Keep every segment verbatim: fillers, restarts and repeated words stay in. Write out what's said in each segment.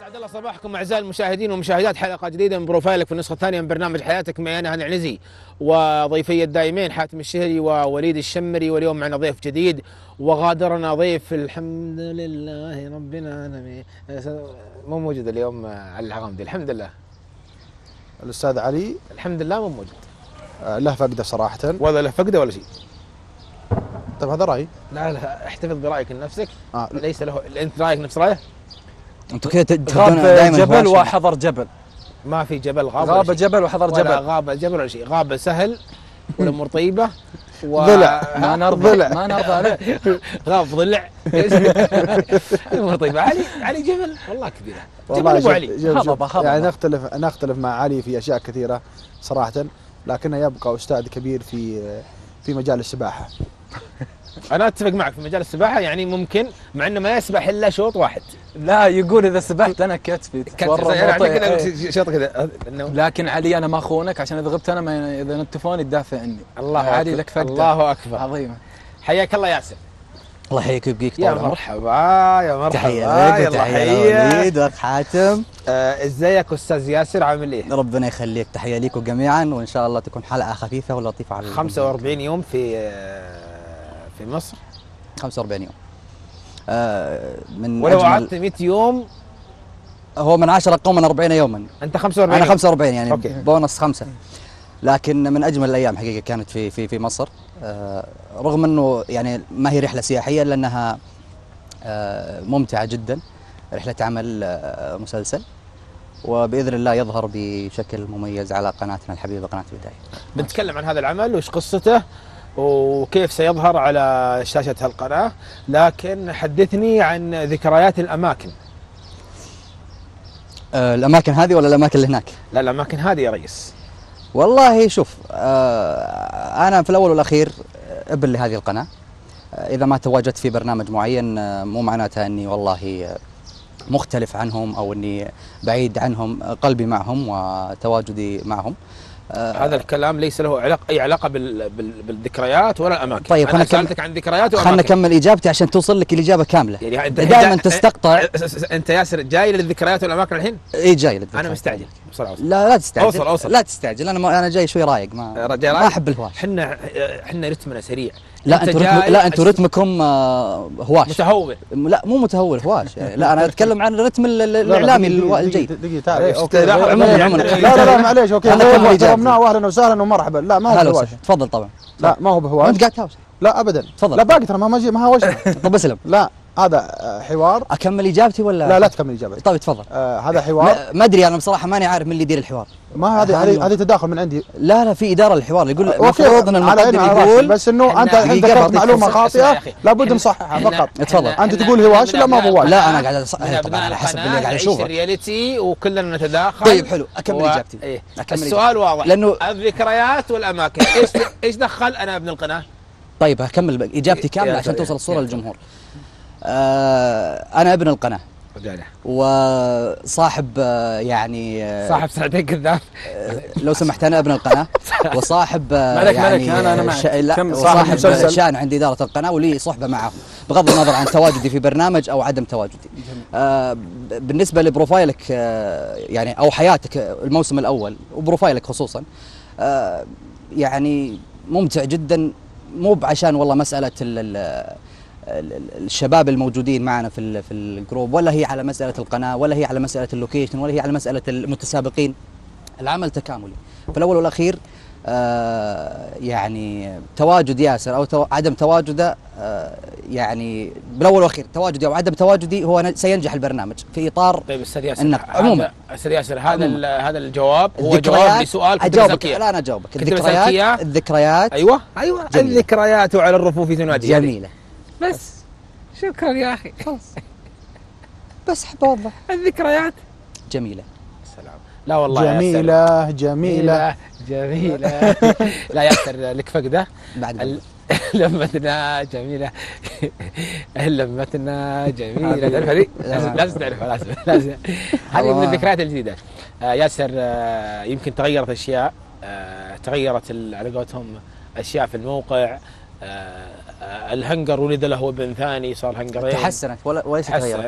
اسعد الله صباحكم اعزائي المشاهدين ومشاهدات حلقه جديده من بروفايلك في النسخه الثانيه من برنامج حياتك معي انا هاني العنزي وضيفي الدائمين حاتم الشهري ووليد الشمري، واليوم معنا ضيف جديد وغادرنا ضيف الحمد لله رب العالمين مو موجود اليوم علي العغامدي الحمد لله. الاستاذ علي الحمد لله مو موجود. آه له فقده صراحه. ولا له فقده ولا شيء. طيب هذا رايي. لا لا احتفظ برايك لنفسك. آه. ليس له انت رايك نفس رايه. انتوا كذا غاب جبل وحضر جبل. ما في جبل غاب غاب جبل وحضر جبل. ولا غاب جبل ولا شيء. غاب سهل والامور طيبه و... ضلع ما نرضى ضلع. ما نرضى عليه. غاب ضلع الامور طيبه. علي علي جبل والله كبيره. والله جبل ابو علي هضبه هضبه. يعني نختلف نختلف مع علي في اشياء كثيره صراحه، لكنه يبقى استاذ كبير في في مجال السباحه. انا اتفق معك في مجال السباحه، يعني ممكن مع انه ما يسبح الا شوط واحد. لا يقول اذا سبحت انا كتفي تتورم يعني شوط كذا. لكن علي انا ما اخونك عشان اذا غبت انا ما اذا نتفوني تدافع عني. الله علي لك فقده. الله اكبر عظيمه. حياك الله ياسر. الله يحييك ويبقيك طال يا عمرك. مرحبا يا مرحبا. تحيه لك وتحيه لوليد واخ حاتم. آه ازيك استاذ ياسر عامل ايه؟ ربنا يخليك، تحيه ليكم جميعا وان شاء الله تكون حلقه خفيفه ولطيفه على خمسة وأربعين يوم في آه في مصر. خمسة وأربعين يوم. آه من ولو قعدت مئة يوم هو من عشرة قوما أربعين يوما. انت خمسة وأربعين. انا خمسة وأربعين يعني أوكي. بونص خمسة. لكن من اجمل الايام حقيقه كانت في في في مصر، آه رغم انه يعني ما هي رحله سياحيه لانها آه ممتعه جدا. رحله عمل آه مسلسل وباذن الله يظهر بشكل مميز على قناتنا الحبيبه قناه البدايه. بنتكلم عن هذا العمل وش قصته وكيف سيظهر على شاشه هالقناه، لكن حدثني عن ذكريات الاماكن. آه الاماكن هذه ولا الاماكن اللي هناك؟ لا الاماكن هذه يا ريس. والله شوف، آه أنا في الأول والأخير ابن لهذه القناة. آه إذا ما تواجدت في برنامج معين آه مو معناتها أني والله آه مختلف عنهم أو أني بعيد عنهم. قلبي معهم وتواجدي معهم. آه هذا الكلام ليس له علاقة أي علاقة بال بال بالذكريات ولا الأماكن. طيب أنا سألتك عن ذكريات وأماكن. خلنا نكمل إجابتي عشان توصل لك الإجابة كاملة. يعني أنت دائما تستقطع. أنت ياسر جاي للذكريات والأماكن الحين؟ إي جاي للذكريات. أنا مستعجل بسرعة. لا لا تستعجل. أوصل أوصل. لا تستعجل. أنا ما أنا جاي شوي رايق ما رجال ما أحب الهواش. إحنا إحنا رتمنا سريع. لا أنتوا رتم لا أنتوا رتمكم آه هواش. متهور. لا مو متهور هواش يعني. لا أنا أتكلم عن الرتم الإعلامي الجيد. دقيقة أوكي لا لا معليش أوكي احترمناه وأهلا وسهلا ومرحبا. لا ما هو بهواش. تفضل طبعا. لا ما هو بهواش. أنت قاعد تهاوش. لا أبدا. تفضل. لا باقي ترى ما ما ما هوش. طب اسلم. لا هذا حوار. اكمل اجابتي ولا لا لا تكمل اجابتي. طيب تفضل. آه هذا حوار. ما ادري انا بصراحه ماني عارف من اللي يدير الحوار. ما هذه هذه هذه تداخل من عندي. لا لا في اداره للحوار يقول المفروض ان المقدم يقول بس انه انت الحين ذكرت معلومه خاطئه لابد نصححها فقط. تفضل. انت تقول هواش لا ما هو. لا انا قاعد اصحح طبعا على حسب اللي قاعد اشوفه. رياليتي وكلنا نتداخل. طيب حلو اكمل اجابتي. إيه؟ السؤال واضح لانه الذكريات والاماكن ايش ايش دخل انا ابن القناه؟ طيب هكمل اجابتي كامله عشان توصل الصوره للجمهور. آه انا ابن القناه وصاحب آه يعني آه صاحب ساعتين كذاب. آه لو سمحت انا ابن القناه وصاحب آه مالك يعني مالك انا انا معك. لا وصاحب شان عند اداره القناه ولي صحبه معه بغض النظر عن تواجدي في برنامج او عدم تواجدي. آه بالنسبه لبروفايلك آه يعني او حياتك الموسم الاول وبروفايلك خصوصا آه يعني ممتع جدا. مو بعشان والله مساله الشباب الموجودين معنا في في الجروب ولا هي على مساله القناه ولا هي على مساله اللوكيشن ولا هي على مساله المتسابقين. العمل تكاملي في الاول والاخير. آه يعني تواجد ياسر او تو عدم تواجده آه يعني بالاول والاخير تواجدي او عدم تواجدي هو سينجح البرنامج في اطار. طيب استاذ ياسر عموما استاذ ياسر هذا هذا الجواب هو جواب لسؤال كنت اجاوبك. لا انا اجاوبك. الذكريات الذكريات ايوه ايوه جميلة. الذكريات على الرفوف تنادي جميله بس. شكرا يا اخي خلاص. بس احب اوضح الذكريات جميله. سلام. لا والله جميله جميله جميله. لا ياسر لك فقده بعد لمتنا جميله. لمتنا جميله. تعرف هذه؟ لازم تعرفها لازم لازم. هذه من الذكريات الجديده. آه ياسر آه يمكن تغيرت اشياء آه تغيرت على قولتهم اشياء في الموقع. آه الهنجر ولد له ابن ثاني صار هنجرين. تحسنت ولا وليس تغيرت.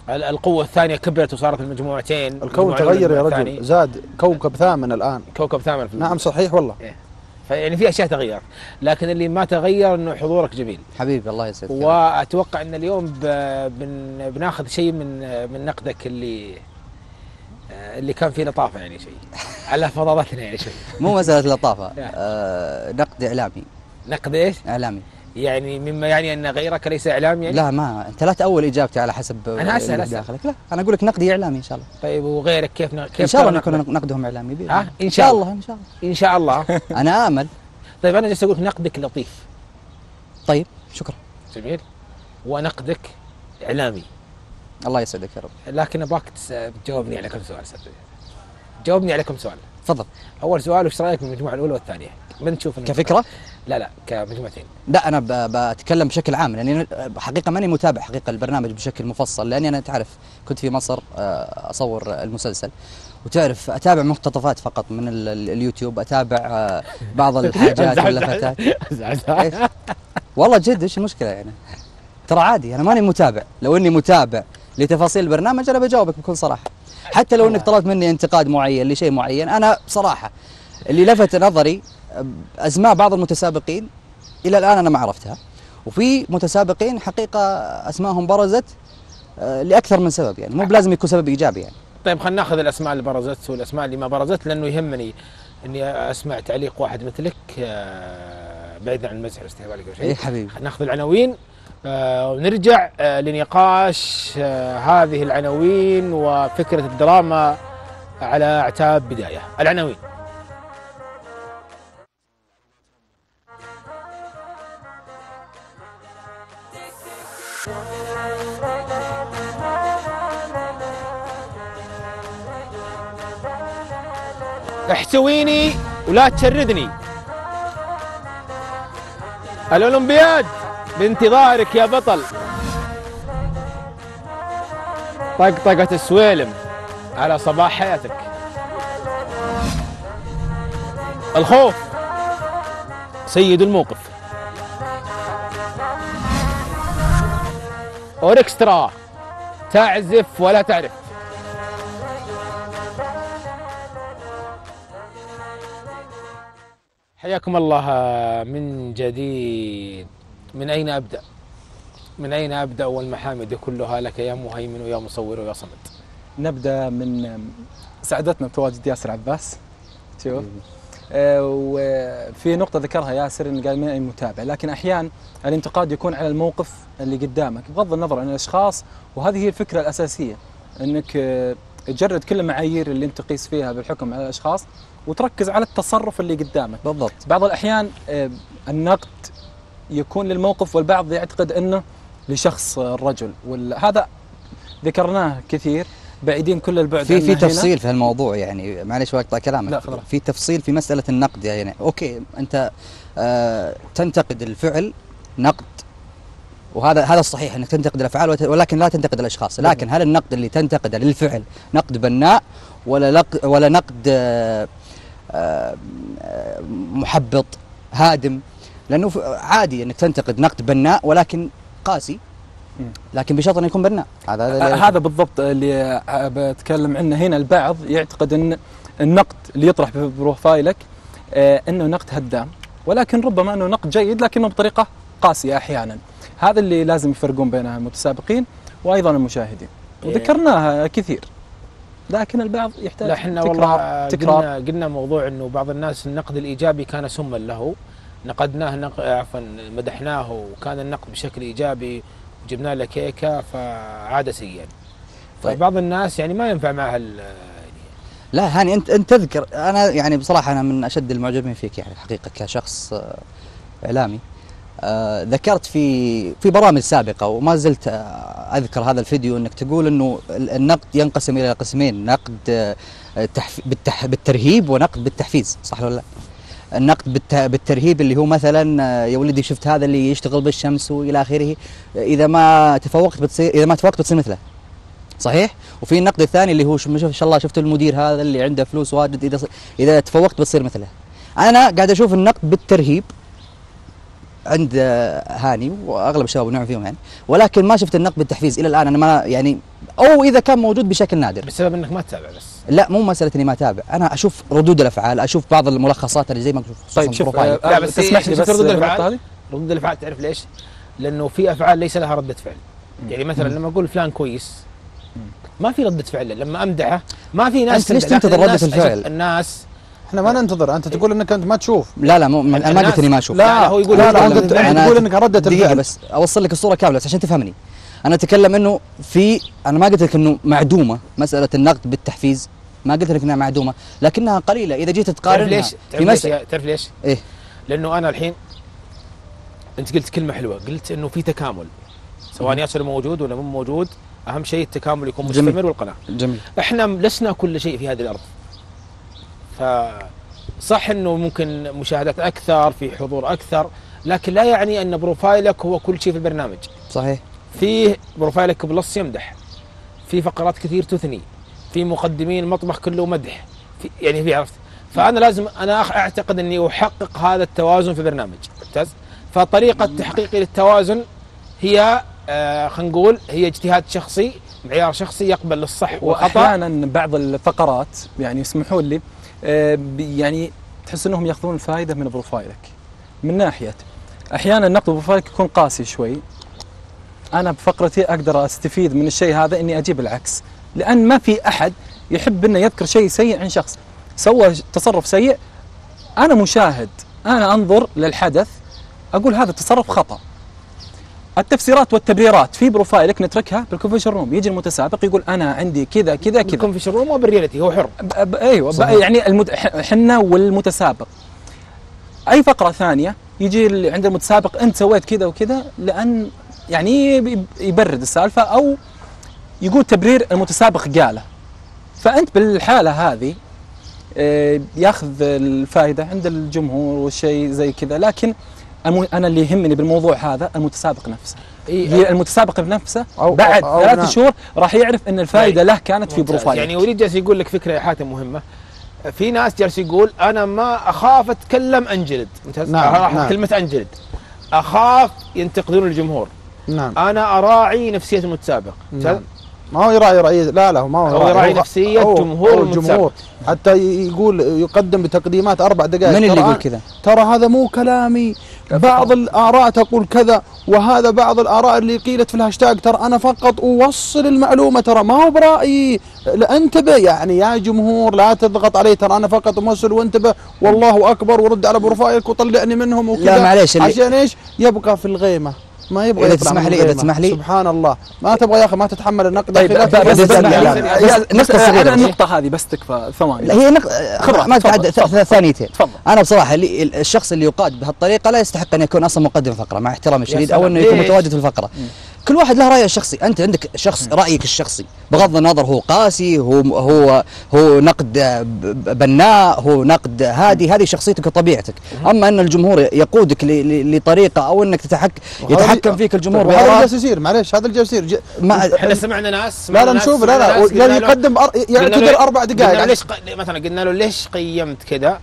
القوة الثانية كبرت وصارت المجموعتين. الكون تغير يا رجل، زاد كوكب ثامن الآن. كوكب ثامن في نعم صحيح والله. إيه. فيعني في أشياء تغير، لكن اللي ما تغير إنه حضورك جميل حبيبي الله يسعدك. وأتوقع إن اليوم بن بناخذ شيء من من نقدك اللي اللي كان فيه لطافة، يعني شيء على فضاضتنا يعني شيء. مو مسألة لطافة، آه نقد إعلامي. نقد إيش؟ إعلامي. يعني مما يعني أن غيرك ليس إعلام يعني؟ لا ما أنت لا تأول إجابتي على حسب أنا أسأل أسأل داخلك. لا أنا أقول لك نقدي إعلامي إن شاء الله. طيب وغيرك كيف كيف إن شاء الله نكون نقدهم إعلامي بإذن ها؟ إن شاء الله إن شاء الله إن شاء الله. أنا آمل. طيب أنا جالس أقول نقدك لطيف. طيب شكرا. جميل. ونقدك إعلامي. الله يسعدك يا رب. لكن أبغاك تجاوبني على كم سؤال سألتني. جاوبني على كم سؤال. تفضل. أول سؤال وش رأيك بالمجموعة الأولى والثانية؟ من تشوف كفكرة؟ لا لا كمجموعتين. لا أنا بتكلم بشكل عام، لأني حقيقة ماني متابع حقيقة البرنامج بشكل مفصل، لأني أنا تعرف كنت في مصر أصور المسلسل، وتعرف أتابع مقتطفات فقط من اليوتيوب، أتابع بعض الحاجات واللفتات. والله جد إيش المشكلة يعني؟ ترى عادي أنا ماني متابع، لو إني متابع لتفاصيل البرنامج أنا بجاوبك بكل صراحة، حتى لو إنك طلبت مني انتقاد معين لشيء معين. أنا بصراحة اللي لفت نظري أسماء بعض المتسابقين إلى الآن أنا ما عرفتها، وفي متسابقين حقيقة أسمائهم برزت لأكثر من سبب، يعني مو بلازم يكون سبب إيجابي يعني. طيب خلينا ناخذ الأسماء اللي برزت والأسماء اللي ما برزت، لأنه يهمني إني أسمع تعليق واحد مثلك بعيدا عن المزح والاستهبال أو شيء. إيه حبيبي. ناخذ العناوين آه ونرجع آه لنقاش آه هذه العناوين وفكرة الدراما على أعتاب بداية. العناوين. احتويني ولا تشردني. الأولمبياد بانتظارك يا بطل. طقطقة السويلم على صباح حياتك. الخوف سيد الموقف. أوركسترا تعزف ولا تعرف. حياكم الله من جديد. من أين أبدأ؟ من أين أبدأ والمحامد كلها لك يا مهيمن ويا مصور ويا صمد؟ نبدأ من سعادتنا بتواجد ياسر عباس. شوف آه وفي نقطة ذكرها ياسر إن قال من أي متابع، لكن أحيانا الانتقاد يكون على الموقف اللي قدامك بغض النظر عن الأشخاص، وهذه هي الفكرة الأساسية، إنك آه تجرد كل المعايير اللي أنت تقيس فيها بالحكم على الأشخاص وتركز على التصرف اللي قدامك. بالضبط. بعض الأحيان آه النقد يكون للموقف والبعض يعتقد أنه لشخص الرجل، وهذا ذكرناه كثير بعيدين كل البعد. في في تفصيل في هالموضوع يعني، معلش اقطع كلامك. لا خلاص. في تفصيل في مسألة النقد يعني. اوكي انت آه تنتقد الفعل نقد، وهذا هذا الصحيح انك تنتقد الافعال ولكن لا تنتقد الاشخاص، لكن هل النقد اللي تنتقده للفعل نقد بناء ولا نقد ولا نقد آه آه محبط هادم؟ لانه عادي انك تنتقد نقد بناء ولكن قاسي، لكن بشرط انه يكون بناء. هذا هذا بالضبط اللي بتكلم عنه هنا. البعض يعتقد ان النقد اللي يطرح ببروفايلك آه انه نقد هدام، ولكن ربما انه نقد جيد لكنه بطريقه قاسيه احيانا. هذا اللي لازم يفرقون بين المتسابقين وايضا المشاهدين، وذكرناها كثير، لكن البعض يحتاج احنا والله تكرار. قلنا, قلنا موضوع انه بعض الناس النقد الايجابي كان سما له، نقدناه نق... عفوا مدحناه وكان النقد بشكل ايجابي وجبنا له كيكه فعاد سيئا. طيب. فبعض الناس يعني ما ينفع معها ال... لا هاني انت انت تذكر، انا يعني بصراحه انا من اشد المعجبين فيك يعني حقيقه كشخص اعلامي. آه ذكرت في في برامج سابقه وما زلت اذكر هذا الفيديو انك تقول انه النقد ينقسم الى قسمين، نقد بالتح بالترهيب ونقد بالتحفيز، صح ولا لا؟ النقد بالترهيب اللي هو مثلا يا ولدي شفت هذا اللي يشتغل بالشمس والى اخره، اذا ما تفوقت بتصير اذا ما تفوقت بتصير مثله، صحيح؟ وفي النقد الثاني اللي هو ما شاء الله شفت المدير هذا اللي عنده فلوس واجد، اذا اذا تفوقت بتصير مثله. انا قاعد اشوف النقد بالترهيب عند هاني واغلب الشباب نوع فيهم يعني، ولكن ما شفت النقد بالتحفيز الى الان. انا ما يعني او اذا كان موجود بشكل نادر. بسبب انك ما تتابع بس. لا مو مساله اني ما اتابع، انا اشوف ردود الافعال، اشوف بعض الملخصات اللي زي ما قلت. طيب شوف آه لا بس تسمح لي بس ردود النقطة الافعال هذه؟ ردود الافعال تعرف ليش؟ لانه في افعال ليس لها رده فعل. يعني مثلا لما اقول فلان كويس ما في رده فعل، لما امدحه ما في ناس. انت ليش تنتظر رده الفعل؟ الناس احنا ما ننتظر، انت تقول انك انت ما تشوف. لا لا مو انا ما قلت اني ما اشوف. لا, لا هو يقول لا لا لا انت تقول انك رده الفعل. بس اوصل لك الصوره كامله بس عشان تفهمني. انا اتكلم انه في، انا ما قلت لك انه معدومه مساله النقد بالتحفيز، ما قلت لك انها معدومه، لكنها قليله اذا جيت تقارنها. تعرف ليش؟ في تعرف, مس... ليش تعرف ليش؟ ايه؟ لانه انا الحين انت قلت كلمه حلوه، قلت انه في تكامل سواء ياسر موجود ولا مو موجود، اهم شيء التكامل يكون مستمر. جميل. والقناعه. جميل. احنا لسنا كل شيء في هذه الارض. فصح انه ممكن مشاهدات اكثر، في حضور اكثر، لكن لا يعني ان بروفايلك هو كل شيء في البرنامج. صحيح. فيه بروفايلك بلس يمدح، في فقرات كثير تثني، في مقدمين المطبخ كله مدح، في يعني في عرفت. فانا لازم انا اعتقد اني احقق هذا التوازن في البرنامج. ممتاز. فطريقه تحقيقي للتوازن هي آه خلينا نقول هي اجتهاد شخصي، معيار شخصي يقبل الصح والخطا. واحيانا بعض الفقرات يعني يسمحوا لي آه يعني تحس انهم ياخذون الفائده من بروفايلك من ناحيه احيانا نقد بروفايلك يكون قاسي شوي. انا بفقرتي اقدر استفيد من الشيء هذا اني اجيب العكس، لان ما في احد يحب انه يذكر شيء سيء عن شخص سوى تصرف سيء. انا مشاهد، انا انظر للحدث اقول هذا التصرف خطأ. التفسيرات والتبريرات في بروفايلك نتركها بالكونفشن روم، يجي المتسابق يقول انا عندي كذا كذا كذا. بالكونفشن روم وبالرياليتي هو حر. ايوه يعني المد... حنا والمتسابق. اي فقره ثانيه يجي عند المتسابق انت سويت كذا وكذا، لان يعني يبرد السالفه او يقول تبرير المتسابق قاله. فانت بالحاله هذه ياخذ الفائده عند الجمهور والشيء زي كذا. لكن انا اللي يهمني بالموضوع هذا المتسابق نفسه. إيه المتسابق بنفسه بعد ثلاث شهور راح يعرف ان الفائده له كانت في بروفايل. يعني اريد جالس يقول لك فكره يا حاتم مهمه. في ناس جالس يقول انا ما اخاف اتكلم انجلد. نعم راح نعم. كلمه انجلد اخاف ينتقدون الجمهور. نعم. انا اراعي نفسيه المتسابق. نعم. ما هو يراعي رأي، لا لا ما هو يراعي, يراعي نفسية جمهور الجمهور، حتى يقول يقدم بتقديمات أربع دقائق. من اللي يقول كذا؟ ترى هذا مو كلامي، بعض الآراء تقول كذا، وهذا بعض الآراء اللي قيلت في الهاشتاج، ترى أنا فقط أوصل المعلومة، ترى ما هو برأيي. لا انتبه يعني يا جمهور، لا تضغط علي، ترى أنا فقط أوصل، وانتبه والله أكبر، ورد على بروفايلك وطلعني منهم وكذا. لا معليش، عشان إيش؟ يبقى في الغيمة، ما يبغى إذا تسمح لي إذا تسمح لي سبحان الله، ما تبغى يا أخي ما تتحمل النقد. طيب بس نقطة صغيرة، النقطة هذه بس تكفى ثواني. هي نقطة ما تتعدى ثانيتين. تفضل. أنا بصراحة اللي الشخص اللي يقاد بهالطريقة لا يستحق أن يكون أصلا مقدم فقرة، مع احترامي الشديد، أو أنه يكون متواجد في الفقرة. كل واحد له رأيه الشخصي، أنت عندك شخص رأيك الشخصي بغض النظر هو قاسي، هو هو هو نقد بناء، هو نقد هادي، هذه شخصيتك وطبيعتك. أما أن الجمهور يقودك لطريقة أو أنك تتحكم يتحكم فيك الجمهور، هذا اللي جالس يصير. معليش هذا اللي جالس يصير. احنا سمعنا ناس لا لا نشوف لا لا يعني يقدم يعتذر أربع دقائق. ليش مثلا قلنا له ليش قيمت كذا؟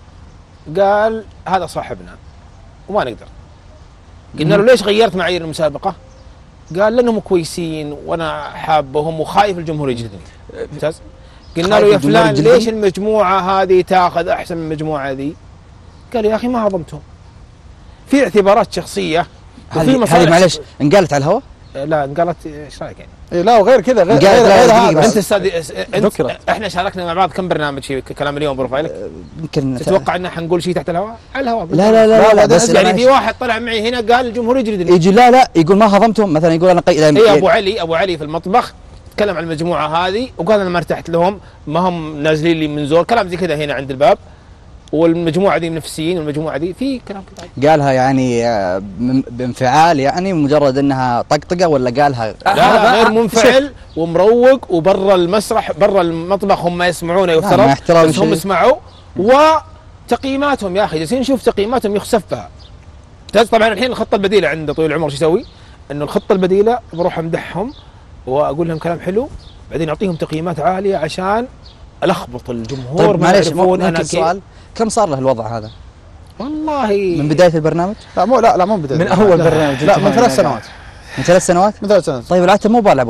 قال هذا صاحبنا وما نقدر. قلنا له ليش غيرت معايير المسابقة؟ قال لانهم كويسين وانا حابهم وخايف الجمهور يجلدني. ممتاز. قلنا له يا فلان ليش المجموعه هذه تاخذ احسن من المجموعه ذي؟ قال يا اخي ما هضمتهم. في اعتبارات شخصيه وفي مصالح. هذه معلش انقالت على الهواء؟ لا انقالت ايش رايك يعني؟ إيه لا وغير كذا غير غير, غير هذا. انت استاذ انت احنا شاركنا مع بعض كم برنامج في كلام اليوم بروفايلك؟ يمكن تتوقع ان حنقول شيء تحت الهواء؟ على الهواء. لا لا لا, لا, لا بس يعني في واحد طلع معي هنا قال الجمهور يجلدني. يجي لا لا يقول ما هضمتهم، مثلا يقول انا قي... اي ابو علي ابو علي في المطبخ تكلم عن المجموعه هذه وقال انا ما ارتحت لهم، ما هم نازلين لي من زور، كلام زي كذا هنا عند الباب، والمجموعه دي منافسين والمجموعه دي في كلام كذا. قالها يعني بانفعال يعني مجرد انها طقطقه، ولا قالها لا غير منفعل ومروق، وبرا المسرح برا المطبخ هم يسمعون يفترض بس هم يسمعوا، وتقييماتهم يا اخي جالسين نشوف تقييماتهم يخسف بها. طبعا الحين الخطه البديله عند طويل العمر شو يسوي؟ انه الخطه البديله بروح امدحهم واقول لهم كلام حلو، بعدين اعطيهم تقييمات عاليه عشان الخبط الجمهور. طيب معليش ممكن سؤال، كم صار له الوضع هذا؟ والله من بدايه البرنامج؟ لا مو لا لا مو بدايه من اول برنامج. لا من ثلاث سنوات. من ثلاث سنوات؟ من ثلاث سنوات. طيب العتب مو بالع ابو علي.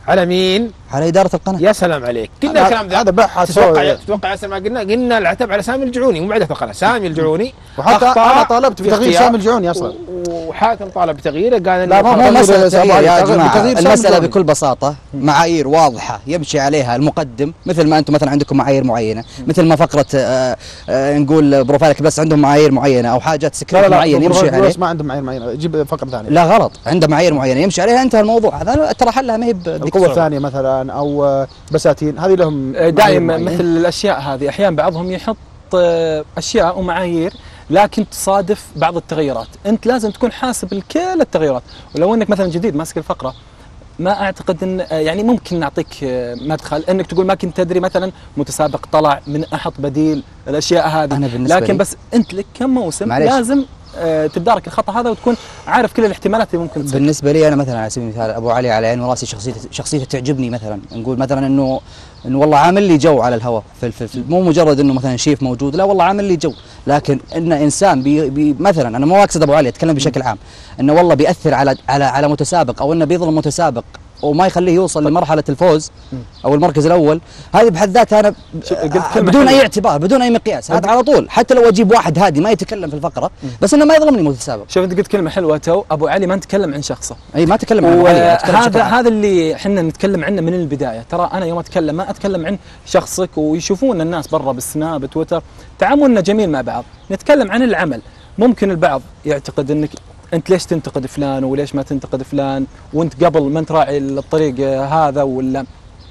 على مين؟ على اداره القناه. يا سلام عليك، قلنا الكلام ذا. هذا بحث. تتوقع تتوقع يا سلام ما قلنا قلنا العتب على سامي الجعوني مو بعد القناه، سامي الجعوني وحتى انا طالبت بتغيير سامي الجعوني اصلا، وحاتم طالب بتغييره قال لا مو مساله تغيير يا جماعه، بتغيير المساله بكل بساطه معايير واضحه يمشي عليها المقدم، مثل ما انتم مثلا عندكم معايير معينه، مثل ما فقره آآ آآ نقول بروفايلك بس عندهم معايير معينه او حاجات سكريبت معين يمشي عليه. ما عندهم معايير معينه، جيب فقره ثانيه. لا غلط، عنده معايير معينه يمشي عليها، انتهى الموضوع. هذا ترى حلها ما هي القوه الثانيه مثلا او بساتين، هذه لهم دائما مثل الاشياء هذه. احيانا بعضهم يحط اشياء ومعايير لكن تصادف بعض التغيرات، انت لازم تكون حاسب لكل التغيرات. ولو انك مثلا جديد ماسك الفقره، ما اعتقد ان يعني ممكن نعطيك مدخل انك تقول ما كنت تدري مثلا متسابق طلع من احط بديل الاشياء هذه، لكن لي بس انت لك كم موسم لازم تدارك الخطا هذا وتكون عارف كل الاحتمالات اللي ممكن تصير. بالنسبه لي انا مثلا على سبيل المثال ابو علي على عين وراسي، شخصيته شخصيته تعجبني. مثلا نقول مثلا انه انه والله عامل لي جو على الهواء، في, في, في مو مجرد انه مثلا شيف موجود، لا والله عامل لي جو. لكن ان انسان بي بي مثلا انا مو اقصد ابو علي، اتكلم بشكل عام، انه والله بياثر على على على متسابق او انه بيظلم متسابق وما يخليه يوصل لمرحله الفوز او المركز الاول، هذه بحد ذاتها انا بدون اي اعتبار بدون اي مقياس، هذا على طول. حتى لو اجيب واحد هادي ما يتكلم في الفقره بس انه ما يظلمني متسابق. شوف انت قلت كلمه حلوه تو، ابو علي ما نتكلم عن شخصه، اي ما تكلم عن ابو علي، هذا هذا اللي احنا نتكلم عنه من البدايه. ترى انا يوم اتكلم ما اتكلم عن شخصك، ويشوفون الناس برا بالسناب تويتر تعاملنا جميل مع بعض، نتكلم عن العمل. ممكن البعض يعتقد انك انت ليش تنتقد فلان وليش ما تنتقد فلان، وانت قبل ما تراعي الطريق هذا ولا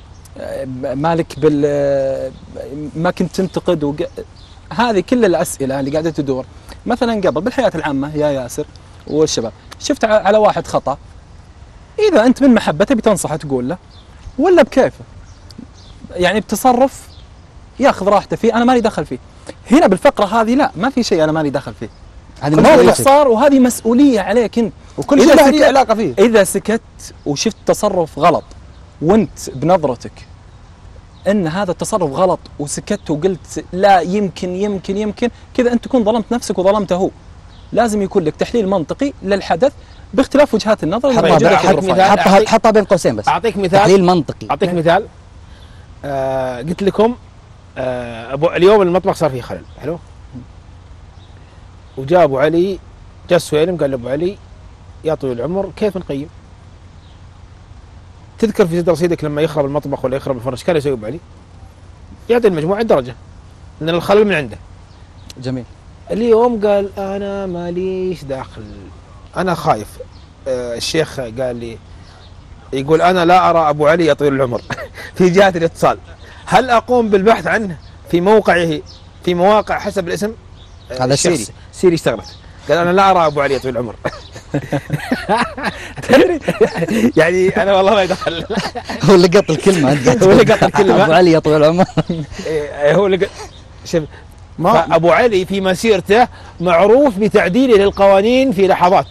مالك بال ما كنت تنتقد وق... هذه كل الاسئله اللي قاعده تدور. مثلا قبل بالحياه العامه يا ياسر والشباب، شفت على واحد خطا، اذا انت من محبته بتنصحه تقول له، ولا بكيفه يعني بتصرف ياخذ راحته فيه، انا مالي دخل فيه. هنا بالفقره هذه لا، ما في شيء انا مالي دخل فيه، هذه موقف صار وهذه مسؤوليه عليك انت، وكل شيء إذا لي علاقه فيه. اذا سكت وشفت تصرف غلط وانت بنظرتك ان هذا التصرف غلط وسكت وقلت لا يمكن يمكن يمكن كذا، انت تكون ظلمت نفسك وظلمته هو. لازم يكون لك تحليل منطقي للحدث باختلاف وجهات النظر. حطها حطها بين قوسين بس. اعطيك مثال تحليل منطقي. اعطيك مثال آه قلت لكم آه ابو اليوم المطبخ صار فيه خلل، حلو، وجاء ابو علي، جاء السويلم قال لابو علي يا طويل العمر كيف نقيم؟ تذكر في رصيدك لما يخرب المطبخ ولا يخرب الفرش كان يسوي ابو علي؟ يعطي المجموعه درجه لان الخلل من عنده. جميل. اليوم قال انا ماليش داخل، انا خايف. آه الشيخ قال لي يقول انا لا ارى ابو علي يا طويل العمر في جهه الاتصال، هل اقوم بالبحث عنه في موقعه في مواقع حسب الاسم؟ هذا سيري سيري اشتغلت، قال انا لا ارى ابو علي طويل العمر. يعني انا والله ما يدخل. هو اللي قط الكلمه، انت هو اللي قط الكلمه ابو علي يا طويل العمر. هو اللي شوف ابو علي في مسيرته معروف بتعديله للقوانين في لحظات.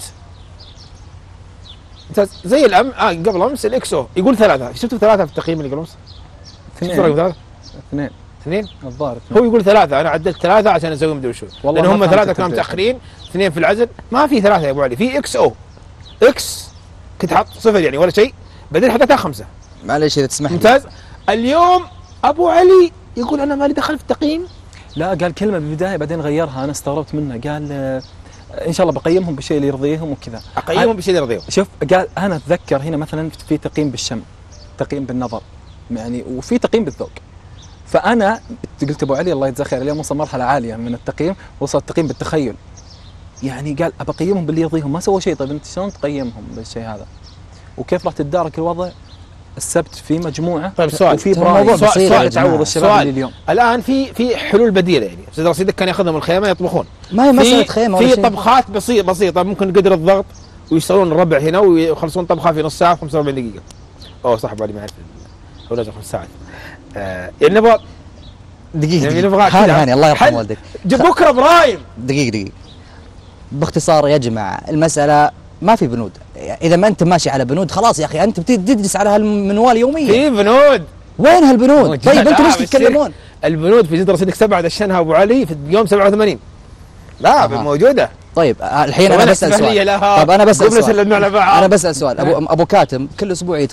زي الام آه قبل امس الاكسو يقول ثلاثه، شفتوا ثلاثه في التقييم اللي قبل امس؟ اثنين اثنين اثنين الظاهر، هو يقول ثلاثة، أنا عدلت ثلاثة عشان أسوي مدري شو، لأن هم ثلاثة كانوا متأخرين، اثنين في العزل، ما في ثلاثة يا أبو علي، في إكس أو إكس كنت حاط صفر يعني ولا شيء، بعدين حطيتها خمسة. معليش إذا تسمح لي. ممتاز. اليوم أبو علي يقول أنا مالي دخل في التقييم. لا قال كلمة بالبداية بعدين غيرها، أنا استغربت منه، قال آه إن شاء الله بقيمهم بالشيء اللي يرضيهم وكذا. أقيمهم بالشيء اللي يرضيهم. شوف قال أنا أتذكر هنا مثلا في تقييم بالشم، تقييم بالنظر، يعني وفي تقييم بالذوق. فانا قلت ابو علي الله يجزاه خير اليوم وصل مرحله عاليه من التقييم، وصل التقييم بالتخيل. يعني قال ابى اقيمهم باللي يرضيهم، ما سووا شيء. طيب انت شلون تقيمهم بالشيء هذا؟ وكيف راح تتدارك الوضع؟ السبت في مجموعه. طيب سؤال، وفي موضوع سؤال, سؤال تعوض الشباب اللي اليوم. الان في في حلول بديله، يعني استاذ رصيدك كان ياخذهم الخيمه يطبخون. ما هي مساله خيمه في طبخات بسيطه بسيطه ممكن قدر الضغط ويشتغلون الربع هنا ويخلصون طبخه في نص ساعه خمسة وأربعين دقيقه. اوه صح ابو علي ما يعرف هو لازم خمس ساعات. آه يعني نبغى دقيقة يعني نبغى هاني هاني الله يرحم والدك. بكره برايم. دقيقة دقيقة. باختصار يا جماعة المسألة ما في بنود، إذا ما أنت ماشي على بنود خلاص يا أخي، أنت بتدرس على هالمنوال يوميا. في بنود. وين هالبنود؟ طيب أنتم ليش تتكلمون؟ البنود في جد رصيدك سبعة دشنها أبو علي في يوم سبعة وثمانين. لا آه. موجودة. طيب الحين أنا بسأل سؤال. طيب أنا بسأل سؤال. أنا بسأل سؤال. أبو أبو كاتم كل أسبوع يدخل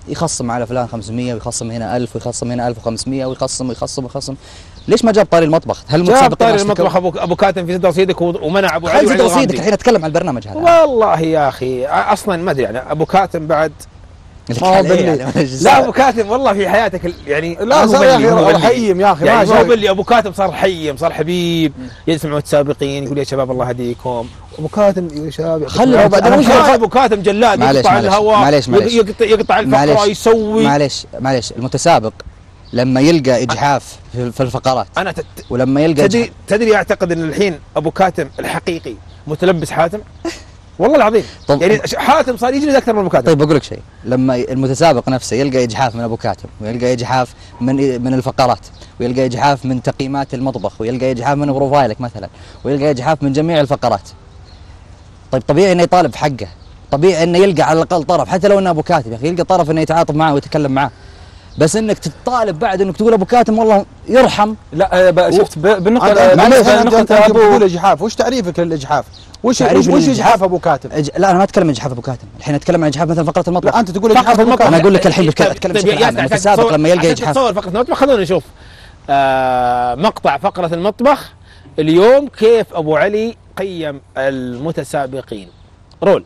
يخصم على فلان خمسمية ويخصم هنا ألف ويخصم هنا ألف وخمسمية ويخصم ويخصم ويخصم. ليش ما جاب طاري المطبخ؟ هل جاب طاري المطبخ ابو ابو كاتم في صدر رصيدك ومنع ابو علي في صدر رصيدك الحين اتكلم عن البرنامج هذا. والله يا اخي اصلا ما ادري يعني ابو كاتم بعد ما هو يعني لا ابو كاتم والله في حياتك يعني لا صار يا اخي رحيم يا اخي يعني هو باللي ابو كاتم صار حيم صار حبيب يجلس مع المتسابقين يقول يا شباب الله يهديكم ابو كاتم يا شباب خلوا بعدين وش ابو كاتم جلاد يقطع الهواء معليش معليش يقطع يقطع الفقره يسوي معليش معليش المتسابق لما يلقى اجحاف في الفقرات انا تت... ولما يلقى تدري تدري اعتقد ان الحين ابو كاتم الحقيقي متلبس حاتم والله العظيم يعني حاتم صار يجلد اكثر من ابو كاتم. طيب بقول لك شيء لما المتسابق نفسه يلقى اجحاف من ابو كاتم ويلقى اجحاف من من الفقرات ويلقى اجحاف من تقييمات المطبخ ويلقى اجحاف من بروفايلك مثلا ويلقى اجحاف من جميع الفقرات، طيب طبيعي انه يطالب بحقه، طبيعي انه يلقى على الاقل طرف حتى لو انه ابو كاتم يا اخي يلقى طرف انه يتعاطف معه ويتكلم معه، بس انك تطالب بعد انك تقول ابو كاتم والله يرحم. لا شفت بالنقطه معليش انت تقول اجحاف، وش تعريفك للاجحاف؟ وش وش, وش اجحاف ابو كاتم؟ أج... لا انا ما اتكلم عن اجحاف ابو كاتم، الحين اتكلم عن اجحاف مثلا فقره المطبخ. لا انت تقول اجحاف ابو كاتم، انا اقول لك الحين اتكلم بشكل عام. المتسابق لما يلقى اجحاف تصور فقره المطبخ، خلونا نشوف آه مقطع فقره المطبخ اليوم كيف ابو علي قيم المتسابقين. رول.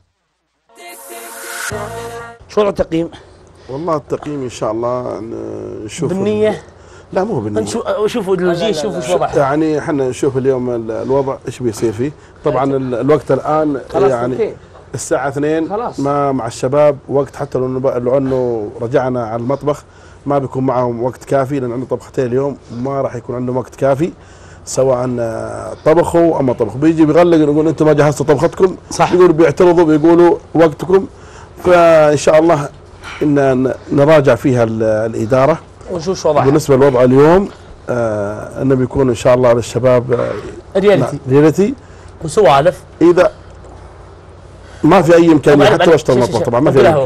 شو نوع التقييم؟ والله التقييم ان شاء الله نشوف بالنية؟ لا مو بالنية، شوفوا الوجيه شوفوا شو وضعها. يعني احنا نشوف اليوم الوضع ايش بيصير فيه. طبعا الوقت الان يعني الساعة اثنين ما مع الشباب وقت، حتى لو انه رجعنا على المطبخ ما بيكون معهم وقت كافي، لان عندنا طبختين اليوم ما راح يكون عندهم وقت كافي سواء طبخوا او ما طبخوا. بيجي بيغلق يقول انتم ما جهزتوا طبختكم، صح، يقولوا بيعترضوا بيقولوا وقتكم. فان شاء الله ان نراجع فيها الاداره ونشوف وضعها. بالنسبه للوضع اليوم آه انه بيكون ان شاء الله للشباب آه رياليتي رياليتي وسوالف. اذا ما في اي امكانيه حتى وسط المطبخ طبعا ما في أي.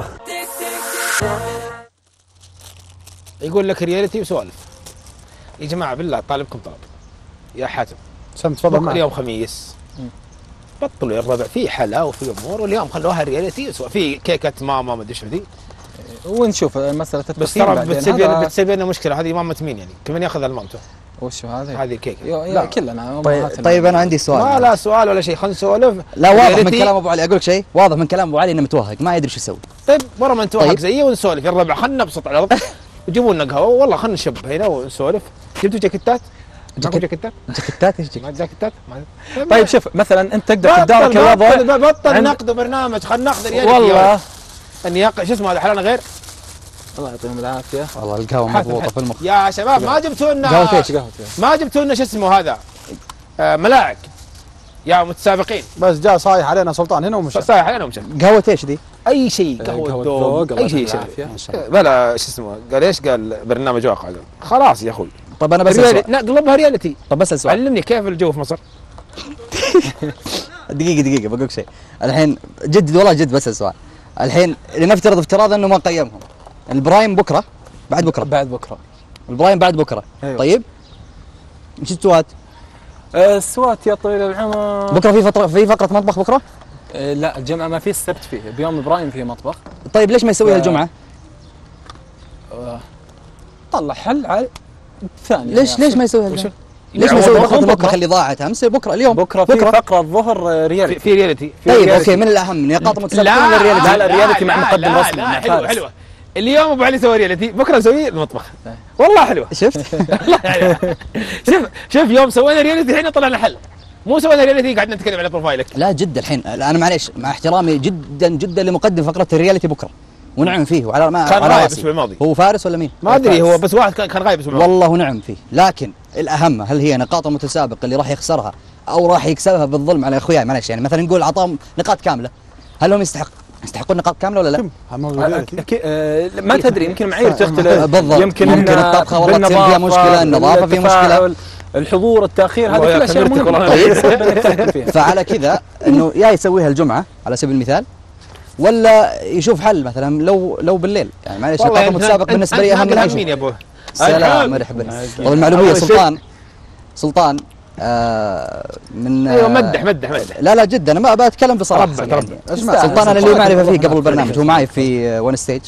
يقول لك رياليتي وسوالف. يا جماعه بالله طالبكم طلب يا حاتم، سم تفضل معي. اليوم خميس بطلوا يا الربع في حلا وفي امور، واليوم خلوها رياليتي في كيكه ماما ما ادري ايش ذي، ونشوف مساله التقييم. بس ترى بتسبب بتسبب لنا مشكله. هذه مامة مين يعني؟ كمان ياخذها لمامته. وش هذه؟ هذه الكيكه. لا كلنا. طيب, طيب انا عندي سؤال. ما لا سؤال ولا شيء، خلينا نسولف. لا واضح من كلام ابو علي، اقول لك شيء واضح من كلام ابو علي انه متوهق ما يدري شو يسوي. طيب ورا ما نتوهق طيب. زيي ونسولف يا الربع، خلينا نبسط على الارض وجيبوا لنا قهوه والله خلينا نشب هنا ونسولف. جبتوا جاكيتات؟ ماكو جاكيتات؟ جاكيتات ايش ما جاكيتات؟ طيب شوف مثلا انت تقدر تتدارك الوضع. بطل نقد برنامج، خلينا ناخذ رياليتي والله النياق شو اسمه هذا حلانا غير. الله يعطيهم العافيه. والله القهوه مضبوطه في المخ يا شباب. ما جبتوا لنا قهوه ايش؟ قهوه ما جبتوا لنا شو اسمه هذا آه ملاعق يا متسابقين. بس جاء صايح علينا سلطان هنا ومشى. صايح علينا ومشى. قهوه ايش ذي؟ اي شيء، قهوه ذوق اي شيء. بلا شو اسمه قال ايش؟ قال برنامج واقع. قال خلاص يا اخوي. طب انا بسال نقلبها رياليتي. طب بسال سؤال، علمني كيف الجو في مصر. دقيقه دقيقه بقول لك شيء الحين جد والله جد بسال سؤال. الحين لنفترض افتراض انه ما قيمهم، البرايم بكره بعد بكره بعد بكره البرايم بعد بكره. أيوة. طيب ايش السوات؟ أه السوات يا طويل العمر. بكره في فتره في فقره مطبخ بكره؟ أه لا الجمعه ما في، السبت فيه، بيوم ابراهيم فيه مطبخ. طيب ليش ما يسويها الجمعه؟ أه طلع حل على الثاني. ليش ليش ما يسويها الجمعه؟ ليش ما يسوي فقره المطبخ اللي ضاعت امس بكره اليوم؟ بكره في فقره الظهر رياليتي. في رياليتي. طيب اوكي من الاهم نقاط متسابقين ولا الرياليتي؟ لا لا الرياليتي مع مقدم رسمي. حلوه حلوه. اليوم ابو علي سوى رياليتي، بكره نسوي المطبخ. والله حلوه. شفت؟ شوف شوف يوم سوينا رياليتي الحين طلعنا حل، مو سوينا رياليتي قاعدين نتكلم على بروفايلك. لا جد الحين انا معليش مع احترامي جدا جدا لمقدم فقره الرياليتي بكره ونعم فيه وعلى ما كان غايب الاسبوع الماضي. هو فارس ولا مين؟ ما ادري هو بس واحد كان غايب الاسبوع والله ونعم فيه، لكن الاهم هل هي نقاط المتسابق اللي راح يخسرها او راح يكسبها بالظلم على اخوياي؟ معلش يعني مثلا نقول اعطاهم نقاط كامله، هل هم يستحق يستحقون نقاط كامله ولا لا؟ أه ما تدري يمكن معايير تختلف. بالضبط. يمكن ممكن الطبخه والله تصير فيها مشكله، النظافه فيها مشكله، الحضور التاخير، هذه كلها اشياء مهمه. طيب فعلى كذا انه يا يسويها الجمعه على سبيل المثال ولا يشوف حل مثلا لو لو بالليل، يعني معلش نقاط المتسابق بالنسبه لي اهم من اي شيء. يا ابوه سلام مرحبا. طب المعلوميه سلطان سلطان آه من ايوه مدح مدح مدح. لا لا جدا انا ما بتكلم بصراحه يعني. اسمع سلطان انا اللي معرفه فيه قبل البرنامج، هو معي في ون ستيج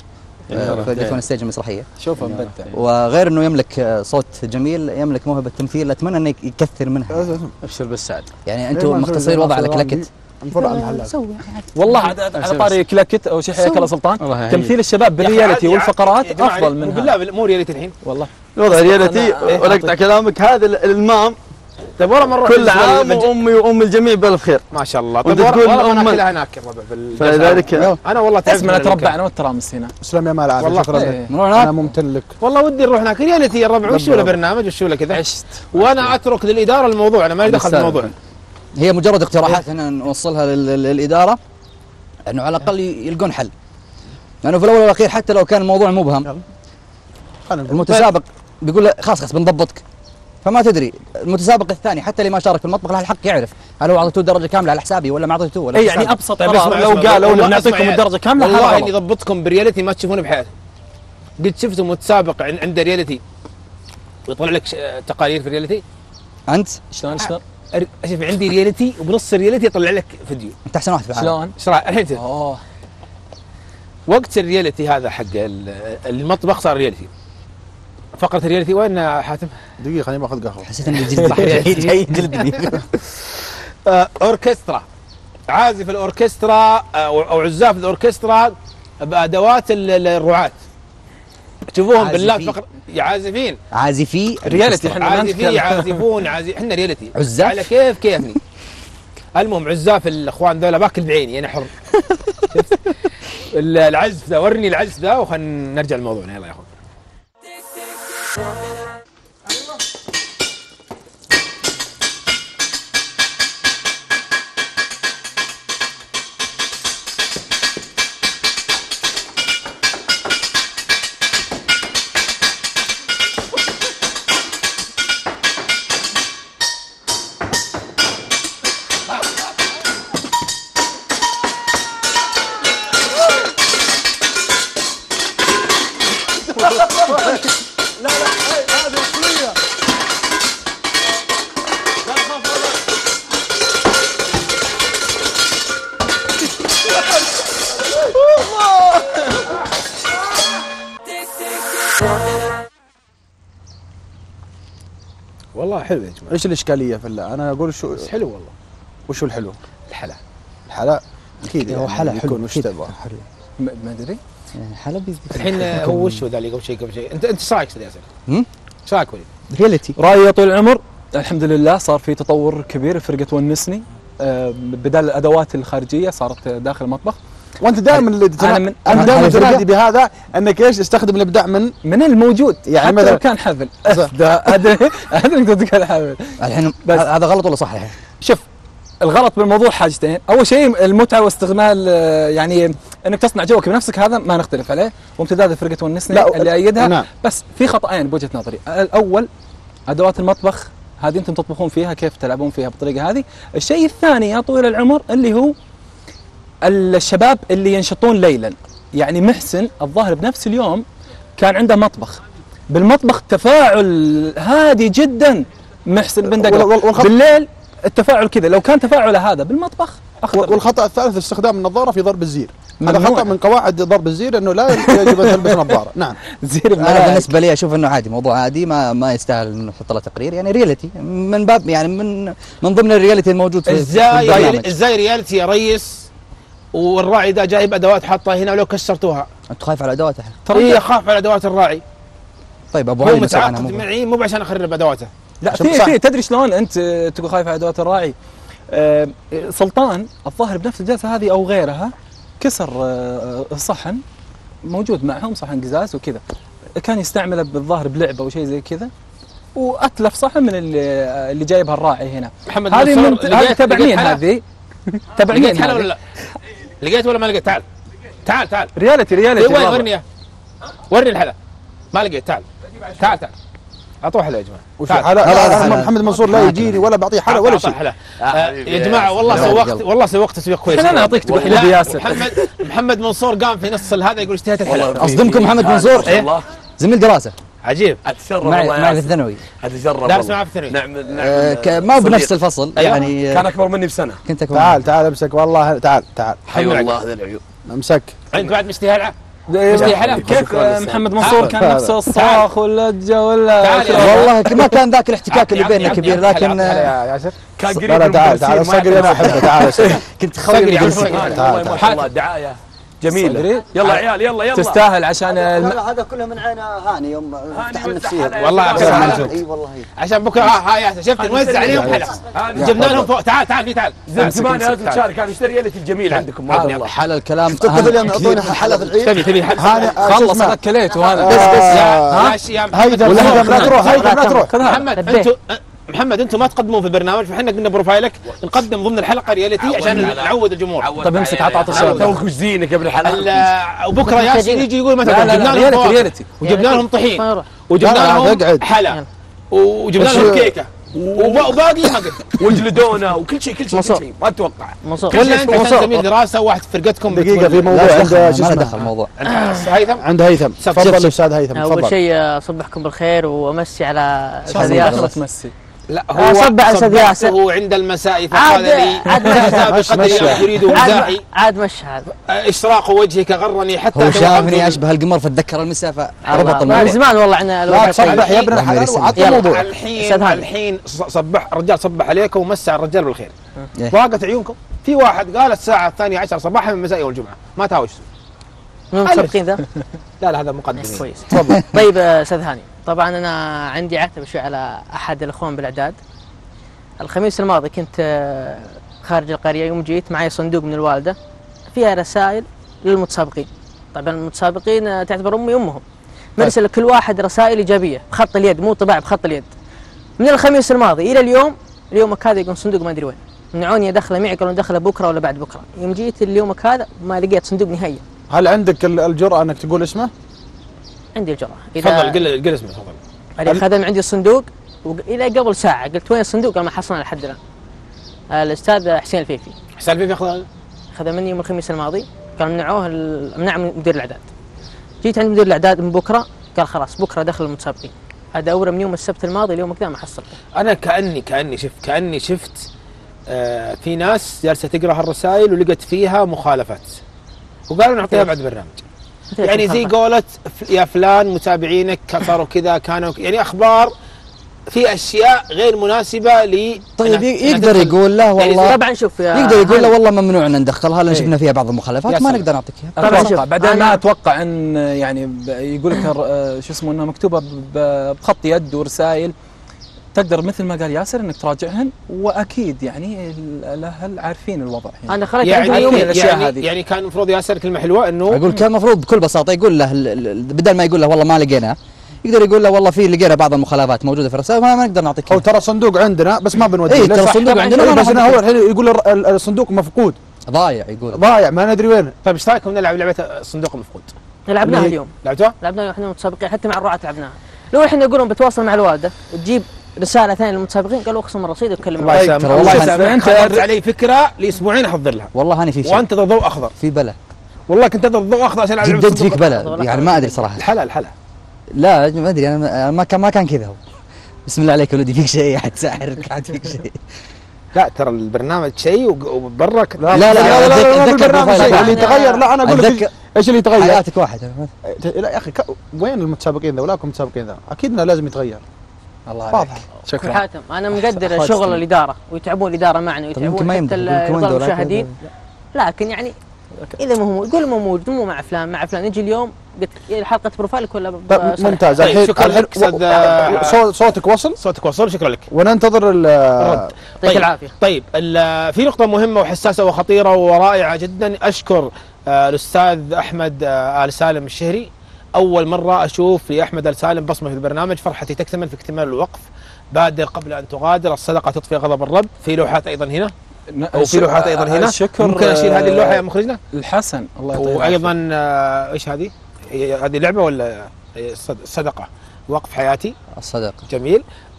في ديكون ستيج المسرحيه. شوف مبدع. وغير انه يملك آه، صوت جميل، يملك موهبه تمثيل، اتمنى انه يكثر منها. ابشر بالسعد. يعني انتم مختصرين الوضع على كلكت. نفر على المحلات. والله على طاري كلكت او شيء حياك الله سلطان، تمثيل الشباب بالرياليتي والفقرات افضل منها. بالله مو رياليتي الحين والله الوضع ريالتي. ونقطع كلامك، هذا المام طيب والله مره كل عام وامي وام الجميع بالف خير. ما شاء الله. وانت طيب تقول والله انا أم- اكلها هناك الربع بال- فلذلك انا والله تعبت اسمنا من المكان. تربعنا والترامس هنا. اسلام يا مال العافيه، والله شكرا إيه. لك. نروح هناك. انا ممتن لك. والله ودي نروح هناك رياليتي يا الربع، وش ولا برنامج وش ولا كذا. عشت. وانا اترك للاداره الموضوع، انا ما لي دخل في الموضوع. هي مجرد اقتراحات هنا نوصلها لل- للاداره، انه على الاقل يلقون حل. لانه في الاول والاخير حتى لو كان الموضوع مبهم، خلينا نقول. المتسابق بيقول له خلاص خلاص بنضبطك، فما تدري المتسابق الثاني حتى اللي ما شارك في المطبخ له الحق يعرف هل هو اعطيته درجه كامله على حسابي ولا ما اعطيته ولا اي حسابي. يعني ابسط طيب قرار اسمع- لو اسمع، قالوا والله نعطيكم اسمع يا- الدرجه كامله والله هذا اني غلط. ضبطكم برياليتي ما تشوفونه بحياتي. قد شفتوا متسابق عن- عنده رياليتي ويطلع لك ش- تقارير في رياليتي. انت شلون شلون أر- شوف عندي رياليتي وبنص الرياليتي يطلع لك فيديو. انت احسن واحد في العالم. شلون؟ ايش رايك الحين؟ اوه وقت الرياليتي هذا حق ال- المطبخ صار رياليتي. فقره الرياليتي وين يا حاتم؟ دقيقه خليني باخذ قهوه. حسيت اني جلدي جاي جلدني. آه، اوركسترا، عازف الاوركسترا آه، او أو عزاف الاوركسترا بادوات ال- ال- الرعاة. تشوفوهم بالله عازفين. فقر عازفين عازفي رياليتي احنا ما عازفين نتكلم. يعازفون عازف احنا رياليتي عزاف؟ على كيف كيفني. المهم عزاف الاخوان ذولا باكل بعيني انا حر. شفت؟ ال- العزف ذا ورني العزف ذا وخلنا نرجع لموضوعنا. يلا يا اخوان. والله حلو يا جماعه. ايش الاشكاليه في الله؟ انا اقول شو بس حلو والله. وش هو الحلو؟ الحلا. الحلا اكيد هو يعني حلا حلو يكون وش أكيد. تبغى؟ ما ما ادري. حلبي الحين هو وش هو ذا اللي قبل شيء قبل شيء انت انت ايش رايك استاذ ياسر؟ هم؟ ايش رايك وليد؟ رياليتي. رايي يا طويل العمر الحمد لله صار في تطور كبير، فرقه ونسني آه، بدل الادوات الخارجيه صارت داخل المطبخ. وانت دائما اللي أنا من- انت أنا دائما هذه الفرقة؟ تنادي بهذا انك ايش استخدم الابداع من من الموجود يعني يعني مثلا- لو كان حفل ده ادري ادري انك تقول حفل. الحين بس. هذا غلط ولا صح الحين؟ شوف الغلط بالموضوع حاجتين، اول شيء المتعه واستغلال آه، يعني انك تصنع جوك بنفسك، هذا ما نختلف عليه، وامتداد فرقه ونسني لا، اللي ايدها. نعم. بس في خطأين بوجهه نظري، الاول ادوات المطبخ هذه انتم تطبخون فيها، كيف تلعبون فيها بالطريقه هذه. الشيء الثاني يا طويل العمر اللي هو الشباب اللي ينشطون ليلا، يعني محسن الظاهر بنفس اليوم كان عنده مطبخ، بالمطبخ تفاعل هادي جدا محسن بن وال- دقرة وال- والخط- بالليل التفاعل كذا، لو كان تفاعله هذا بالمطبخ اخضر. والخطا الثالث استخدام النظاره في ضرب الزير. هذا ممنوع. خطا من قواعد ضرب الزير انه لا يجب ان تلبس نظاره. نعم. زير انا بملاعب. بالنسبه لي اشوف انه عادي، موضوع عادي ما ما يستاهل انه نحط له تقرير، يعني رياليتي من باب يعني من من ضمن الرياليتي الموجود في ازاي في البرنامج. ازاي ريالتي يا ريس والراعي ده جايب ادوات حاطها هنا ولو كسرتوها. انت خايف على ادواته؟ ترى اخاف على ادوات الراعي. طيب ابو هو علي مسؤول عنها متعاقد مو- معي مو عشان اخرب ادواته. لا عشان في صح. في تدري شلون انت تقول خايف على ادوات الراعي؟ آه، سلطان الظاهر بنفس الجلسه هذه او غيرها كسر آه، صحن موجود معهم، صحن قزاز وكذا، كان يستعمله بالظاهر بلعبه او شيء زي كذا، واتلف صحن من اللي, اللي جايبها الراعي هنا. محمد هذه منصور، من لقيت- هذه تبع لقيت مين حلا؟ هذه؟ تبع مين لقيت حلا ولا هذه؟ لا؟ لقيت ولا ما لقيت؟ تعال تعال تعال. رياليتي رياليتي وين والله. ورني إياه. ورني الحلا. ما لقيت. تعال تعال تعال. اعطوه حلا يا جماعه. وش تعال. حلا؟ لا، لا، لا، لا، محمد منصور لا يجيني ولا بعطيه حلا ولا شيء. حلا. آه، يا جماعه والله لا، سوقت يلا. والله سوقت تسويق كويس. خلينا نعطيك تقول لا، حلا بياسر. محمد محمد منصور قام في نص هذا يقول اشتهيت الحلا. اصدمكم محمد منصور الله زميل دراسه عجيب. اتشرف معي والله معي في يا الثانوي. اتشرف دارس والله. معاه في الثانوي. نعم نعم آه، ك- ما بنفس صديق. الفصل أيوة. يعني كان آه، اكبر مني بسنه. كنت اكون تعال تعال امسك والله تعال تعال حي والله ذا العيون. امسك. انت بعد مشتهي هلعه؟ كيف محمد منصور كان نفسه الصراخ واللجه ولا والله ما كان ذاك الاحتكاك اللي بيننا كبير، لكن يا ياسر كان قريب. لا تعال تعال صقري انا احبه تعال كنت خوي ما شاء الله دعايه جميله. يلا عيال يلا يلا تستاهل عشان هذا كله من عين هاني يوم فتح النفسيه والله اي والله عشان بكره ها ياسر شفت نوزع عليهم حلقه جبنا لهم فوق. تعال تعال في تعال زمان لازم تشارك. هذا اشتري ريالتي الجميل عندكم ما شاء الله. حل الكلام. شفتوا كل يوم يعطونا حلا في العيد. تبي تبي خلص انا كليت وهذا بس بس يا هيدا لا تروح هيدا لا تروح محمد انتم محمد انتم ما تقدمون في البرنامج، فاحنا قلنا بروفايلك نقدم ضمن الحلقه رياليتي عشان نعود الجمهور. طيب امسك عطى السؤال. توك وش زينك يا ابن الحلال. وبكره ياسر يجي يقول مثلا جبنا لهم رياليتي وجبنا لهم طحين وجبنا لهم حلا وجبنا لهم كيكه وباقي ما قلت وجلدونا وكل شيء كل شيء كل شيء ما اتوقع. ولا انت كان زميل دراسه واحد في فرقتكم دقيقه في موضوع عند شو اسمه دخل الموضوع هيثم عند هيثم تفضل استاذ هيثم اول تفضل. شيء اصبحكم بالخير وامسي على استاذ ياسر ياسر. تمسي. لا هو صب على استاذ ياسر هو عند المساء فقال لي بقدر يريد مزاحي عاد مش هذا اشراق وجهك غرني حتى هو شافني اشبه القمر فتذكر المسافه ربط من الموضوع. زمان والله عنا لا تصبح يا ابن الحلال وعطى الموضوع. الحين الحين صبح الرجال صبح عليكم ومسع الرجال بالخير. إيه. ضاقت عيونكم. في واحد قال الساعه الثانية عشر صباحا من مساء يوم الجمعه ما تهاوش. من المسابقين ذا؟ لا لا هذا مقدم كويس. تفضل. طيب استاذ هاني، طبعا انا عندي عتب شوي على احد الاخوان بالاعداد. الخميس الماضي كنت خارج القريه، يوم جيت معي صندوق من الوالده فيها رسائل للمتسابقين. طبعا المتسابقين تعتبر امي امهم. مرسل لكل واحد رسائل ايجابيه بخط اليد، مو طباع بخط اليد. من الخميس الماضي الى اليوم، اليومك هذا يقول صندوق ما ادري وين. منعوني ادخله معي، قالوا ندخله بكره ولا بعد بكره. يوم جيت اليومك هذا ما لقيت صندوق نهائيا. هل عندك الجرأة انك تقول اسمه؟ عندي الجرأة. تفضل قل قل اسمه تفضل. اللي اخذ من عندي الصندوق والى قبل ساعه قلت وين الصندوق؟ قال ما حصلنا لحد الان. الاستاذ حسين الفيفي. حسين الفيفي اخذ اخذ مني يوم الخميس الماضي، قال منعوه منع مدير الاعداد. جيت عند مدير الاعداد من بكره، قال خلاص بكره دخل المتسابقين. هذا اوره من يوم السبت الماضي اليوم كذا ما حصلته. انا كاني كاني شفت كاني شفت آه في ناس جالسه تقرا هالرسائل ولقت فيها مخالفات وقالوا نعطيها بعد برنامج. يعني زي قولت يا فلان متابعينك صاروا كذا كانوا يعني اخبار في اشياء غير مناسبه ل طيب يقدر يقول له والله طبعا شوف يقدر يقول له والله ممنوع ان ندخلها لان شفنا فيها بعض المخالفات ما نقدر نعطيك اياها. طبعا شوف بعدين ما اتوقع ان يعني يقول لك شو اسمه انها مكتوبه بخط يد ورسائل تقدر مثل ما قال ياسر انك تراجعهن، واكيد يعني الاهل عارفين الوضع يعني. انا خليت يعني يوم الاشياء يعني هذه يعني كان المفروض ياسر كلمه حلوه انه اقول كان المفروض بكل بساطه يقول له بدل ما يقول له والله ما لقينا، يقدر يقول له والله في لقينا بعض المخالفات موجوده في الرسائل ما نقدر نعطيك. او ترى صندوق عندنا بس ما بنوديه. اي ترى الصندوق عندنا بس انا هو الحين يقول الصندوق مفقود ضايع، يقول ضايع ما ندري وين. طيب ايش رايكم نلعب لعبه الصندوق المفقود؟ لعبناها اليوم. لعبتوها؟ لعبناها احنا متسابقين حتى مع الرعاة لعبناها. لو احنا يقولون بتواصل مع الوالده وتجيب رساله ثانيه للمتسابقين قالوا اخصم الرصيد وكلم الله يسامحك. والله انت خذت علي فكره لاسبوعين احضر لها. والله انا في شيء وانت ضوء اخضر في بلا والله كنت انتظر ضوء اخضر عشان العب جدد فيك بلا يعني ما ادري صراحه. الحلا الحلا لا ما ادري انا ما كان ما كان كذا هو. بسم الله عليك ولدي فيك شيء حد ساحرك حد فيك شيء. لا ترى البرنامج شيء وبرك لا لا لا لا البرنامج شيء اللي يتغير. لا انا اقول لك ايش اللي يتغير؟ حياتك واحد. لا يا اخي وين المتسابقين ذا ولاكم متسابقين ذا اكيد لازم يتغير. الله واضح. شكرا حاتم. انا مقدر شغل الاداره ويتعبون الاداره معنا ويتعبون حتى المشاهدين، لكن يعني اذا مو يقول مو موجود مو مع فلان مع فلان يجي اليوم قلت حلقه بروفايلك ولا ممتاز. الحين شكرا لك استاذ. صوتك وصل صوتك وصل شكرا لك وننتظر الرد. يعطيك العافيه. طيب في نقطه مهمه وحساسه وخطيره ورائعه جدا. اشكر الاستاذ احمد ال سالم الشهري. اول مره اشوف لاحمد ال سالم بصمه في البرنامج. فرحتي تكتمل في اكتمال الوقف. بادر قبل ان تغادر، الصدقه تطفي غضب الرب. في لوحات ايضا هنا وفي لوحات ايضا هنا. الشكر ممكن اشيل هذه اللوحه يا مخرجنا؟ الحسن الله يطول. وايضا ايش هذه؟ هذه لعبه ولا صدقه؟ وقف حياتي الصدقه. جميل.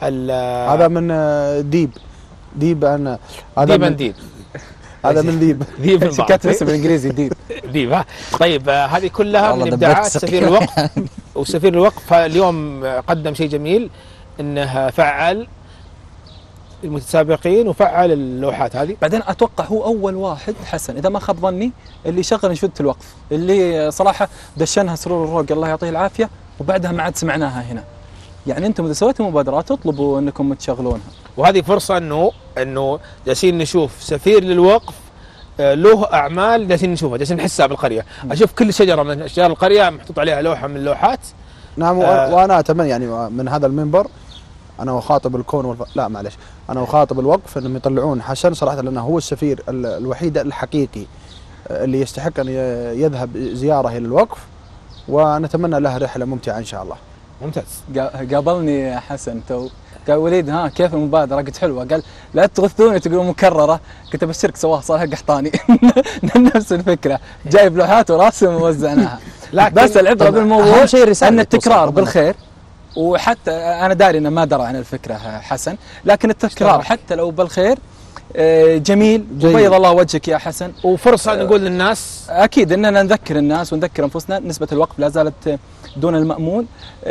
هذا من ديب ديب انا هذا من ديب هذا من ذيب ذيب كاتب اسم بالانجليزي ديب ديب ها. طيب هذه كلها من ابداعات سفير الوقف. وسفير الوقف اليوم قدم شيء جميل انه فعل المتسابقين وفعل اللوحات هذه. بعدين اتوقع هو اول واحد حسن اذا ما خاب ظني اللي شغل انشوده الوقف، اللي صراحه دشنها سرور الروق الله يعطيه العافيه، وبعدها ما عاد سمعناها هنا. يعني انتم اذا سويتوا مبادرات اطلبوا انكم تشغلونها، وهذه فرصه انه انه جالسين نشوف سفير للوقف له اعمال جالسين نشوفها، جالسين نحسها بالقريه. اشوف كل شجره من اشجار القريه محطوط عليها لوحه من اللوحات. نعم. آه وانا اتمنى يعني من هذا المنبر انا اخاطب الكون والف... لا معلش انا اخاطب الوقف انهم يطلعون حسن صراحه، لانه هو السفير الوحيد الحقيقي اللي يستحق ان يذهب زياره الى الوقف، ونتمنى له رحله ممتعه ان شاء الله. ممتاز. قابلني حسن تو قال وليد ها كيف المبادره؟ قلت حلوه. قال لا تغثوني تقولون مكرره. قلت ابشرك سواها صالح قحطاني نفس الفكره، جايب لوحات وراسم ووزعناها. بس العبره بالموضوع ان التكرار بالخير، وحتى انا داري انه ما درى عن الفكره حسن، لكن التكرار حتى لو بالخير جميل. بيض الله وجهك يا حسن، وفرصه نقول للناس اكيد اننا نذكر الناس ونذكر انفسنا نسبه الوقف لا زالت دون المأمول.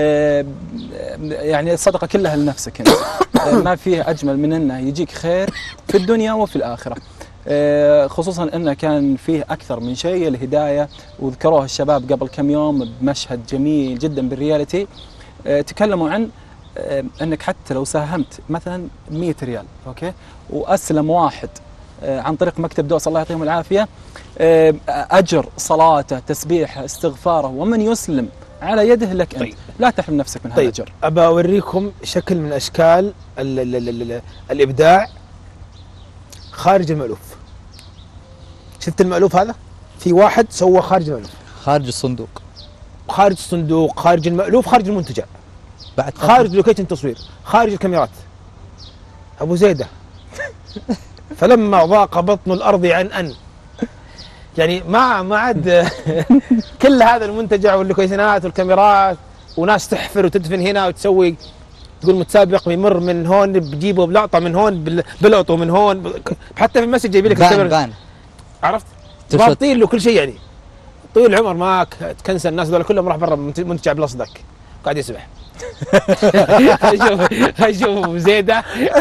يعني الصدقه كلها لنفسك انت. ما فيه اجمل من انه يجيك خير في الدنيا وفي الاخره، خصوصا انه كان فيه اكثر من شيء الهدايه، وذكروها الشباب قبل كم يوم بمشهد جميل جدا بالرياليتي. تكلموا عن انك حتى لو ساهمت مثلا مئة ريال اوكي، واسلم واحد عن طريق مكتب دوس الله يعطيهم العافيه، اجر صلاته تسبيحه استغفاره ومن يسلم على يده لك انت. طيب. لا تحرم نفسك من هذا طيب. الاجر. ابى اوريكم شكل من اشكال ال ال ال ال ال الابداع خارج المألوف. شفت المألوف هذا؟ في واحد سوى خارج المألوف، خارج الصندوق، خارج الصندوق، خارج المألوف، خارج المنتجع، بعد خارج لوكيشن تصوير، خارج الكاميرات. ابو زيده فلما ضاق بطن الارض عن ان، يعني ما ما عاد كل هذا المنتجع واللوكيشنات والكاميرات، وناس تحفر وتدفن هنا وتسوي، تقول متسابق بيمر من هون بجيبه بلقطه من هون بلقطه من هون، حتى في المسج جايب لك الكاميرا، عرفت؟ ضابطين له كل شيء. يعني طويل العمر ما تكنسل الناس دول كلهم راح برا منتجع بلصدك قاعد يسبح. هنشوف هنشوف ابو زيده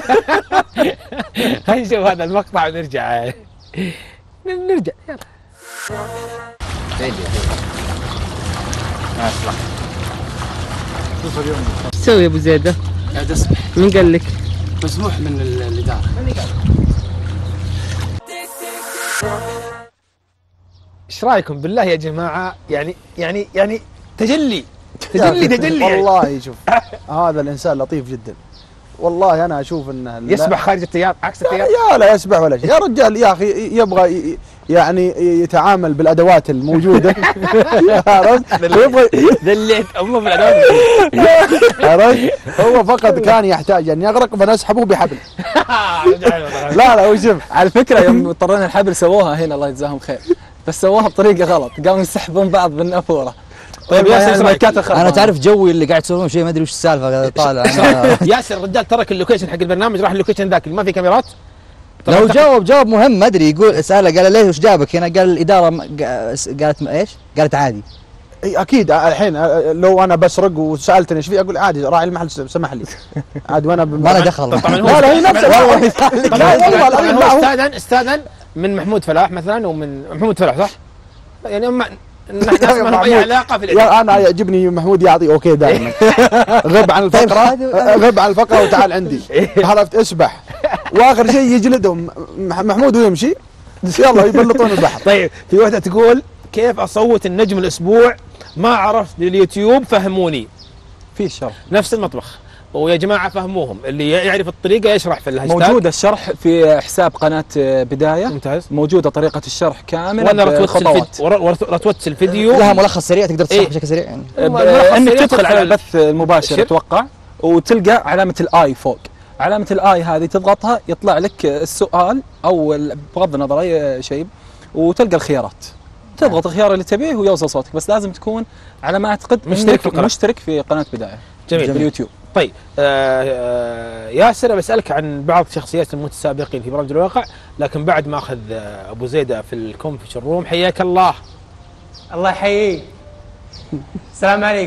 هنشوف هذا المقطع ونرجع نرجع يلا. شوف اليوم ايش تسوي يا ابو زيده؟ قاعد اسبح. مين قال لك؟ مسموح من الاداره. ايش رايكم بالله يا جماعه؟ يعني يعني يعني تجلي تجلي تجلي والله يعني. شوف هذا الانسان لطيف جدا والله. انا اشوف انه يسبح خارج التيار عكس التيار. يا لا يسبح ولا شيء يا رجال. يا اخي يبغى يعني يتعامل بالادوات الموجوده. عرفت؟ يبغى دليت امه بالادوات. عرفت؟ هو فقط كان يحتاج ان يغرق فنسحبه بحبل. لا لا وشوف على فكره يوم اضطرينا الحبل سووها هنا الله يجزاهم خير، بس سووها بطريقه غلط، قاموا يسحبون بعض بالنافوره. طيب ياسر، انا تعرف جوي اللي قاعد تسوون شيء ما ادري وش السالفه طالع. ياسر الرجال ترك اللوكيشن حق البرنامج راح اللوكيشن ذاك اللي ما في كاميرات. لو جاوب جواب مهم ما ادري، يقول اساله قال ليه وش جابك هنا؟ قال الاداره قالت ايش؟ قالت عادي. اكيد الحين لو انا بسرق وسالتني ايش في اقول عادي راعي المحل سمح لي عاد وانا ما له دخل. لا لا هي نفسها والله. هو استاذن استاذن من محمود فلاح مثلا ومن محمود فلاح صح؟ يعني هم ناس ما لهم اي علاقه في الاداره. انا يعجبني محمود يعطي اوكي دائما. غب عن الفقره غب عن الفقره وتعال عندي. عرفت؟ اسبح واخر شيء يجلدهم محمود ويمشي يلا يبلطون البحر. طيب في واحده تقول كيف اصوت النجم الاسبوع ما عرفت لليوتيوب فهموني. في الشرح نفس المطبخ ويا جماعه فهموهم، اللي يعرف الطريقه يشرح في الهاشتاج. موجود الشرح في حساب قناه بدايه. ممتاز. موجوده طريقه الشرح كامله. وانا رتوت الفيديو لها ملخص سريع تقدر تشرح بشكل سريع يعني. انك تدخل على البث المباشر اتوقع وتلقى علامه الاي فوق. علامه الاي هذه تضغطها يطلع لك السؤال او بغض النظر اي شيء وتلقى الخيارات. تضغط الخيار اللي تبيه ويوصل صوتك، بس لازم تكون على ما اعتقد مشترك في القناه. مشترك في قناه بدايه. جميل. في اليوتيوب. طيب آه آه ياسر بسألك عن بعض شخصيات المتسابقين في برامج الواقع، لكن بعد ما اخذ آه ابو زيده في الكونفش روم. حياك الله. الله يحييك. السلام عليكم.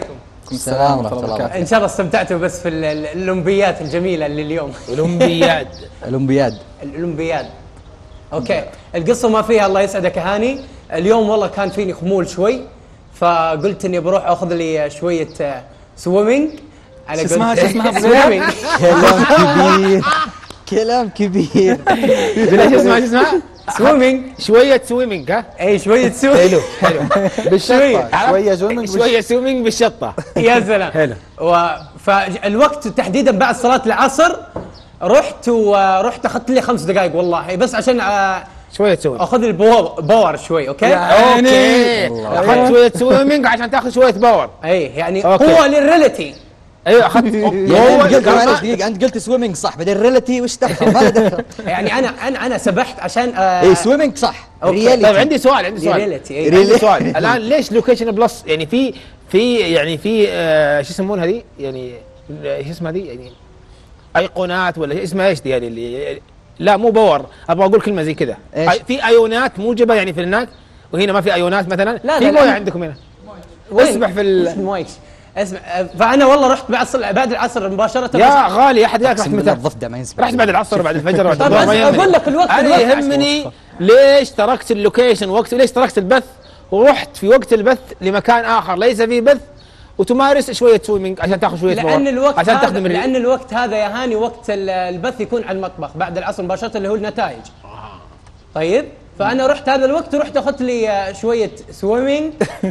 السلام ورحمة الله وبركاته. ان شاء الله استمتعتوا بس في ال- ال- الاولمبيات الجميله اللي اليوم. اولمبياد الأولمبياد. الاولمبياد. اوكي، القصه ما فيها الله يسعدك يا هاني، اليوم والله كان فيني خمول شوي، فقلت اني بروح اخذ لي شويه سويمنج. شو اسمها شو اسمها سويمنج. كلام كبير كلام كبير. شو اسمها شو اسمها؟ سويمنج. شوية سويمنج ها؟ اي شويه سويمنج. حلو حلو بالشطة شوية زومنج شوية سويمنج بالشطة. يا سلام. حلو. و... فالوقت تحديدا بعد صلاه العصر رحت ورحت اخذت لي خمس دقائق والله بس عشان آه، شوية سويمنج. اخذ لي باور باور شوي. اوكي. اوكي. اخذت شوية سويمنج عشان تاخذ شوية باور. اي يعني أوكي. قوه للريلتي. ايوه اخذت. يعني انت قلت معلش دقيقة، انت قلت سويمنج صح، بعدين ريلتي وش دخل؟ ما له دخل. يعني انا انا انا سبحت عشان آه اي سويمنج صح. أوكي. طيب رياليتي. عندي سؤال عندي سؤال رياليتي. إيه. عندي سؤال الان ليش لوكيشن بلس يعني في في يعني في آه شو يسمونها هذه يعني شو اسمها هذه يعني ايقونات ولا اسمها ايش دي يعني اللي لا مو باور ابغى اقول كلمه زي كذا إيش؟ أي- في ايونات موجبه يعني في هناك وهنا ما في ايونات مثلا لا، في لا، مويه لا. عندكم هنا وين؟ اسبح في ال... وش المايك؟ اسمع آه، فانا والله رحت بعد صل... بعد العصر مباشره. يا غالي احد قال لك رحت اقسم بالله متى؟ الضفدع ما ينسمع. رحت بعد العصر بعد الفجر بعد طب الظهر بس ما يهمني. اقول لك الوقت انا الوقت يهمني ليش تركت اللوكيشن وقت ليش تركت البث ورحت في وقت البث لمكان اخر ليس فيه بث وتمارس شويه سويمنج عشان تاخذ شويه لان باور، الوقت عشان هذا تخدم الري- لان الوقت هذا يا هاني وقت ال- البث يكون على المطبخ بعد العصر مباشره اللي هو النتائج. طيب فانا رحت هذا الوقت ورحت اخذت لي آه، شويه سويمنج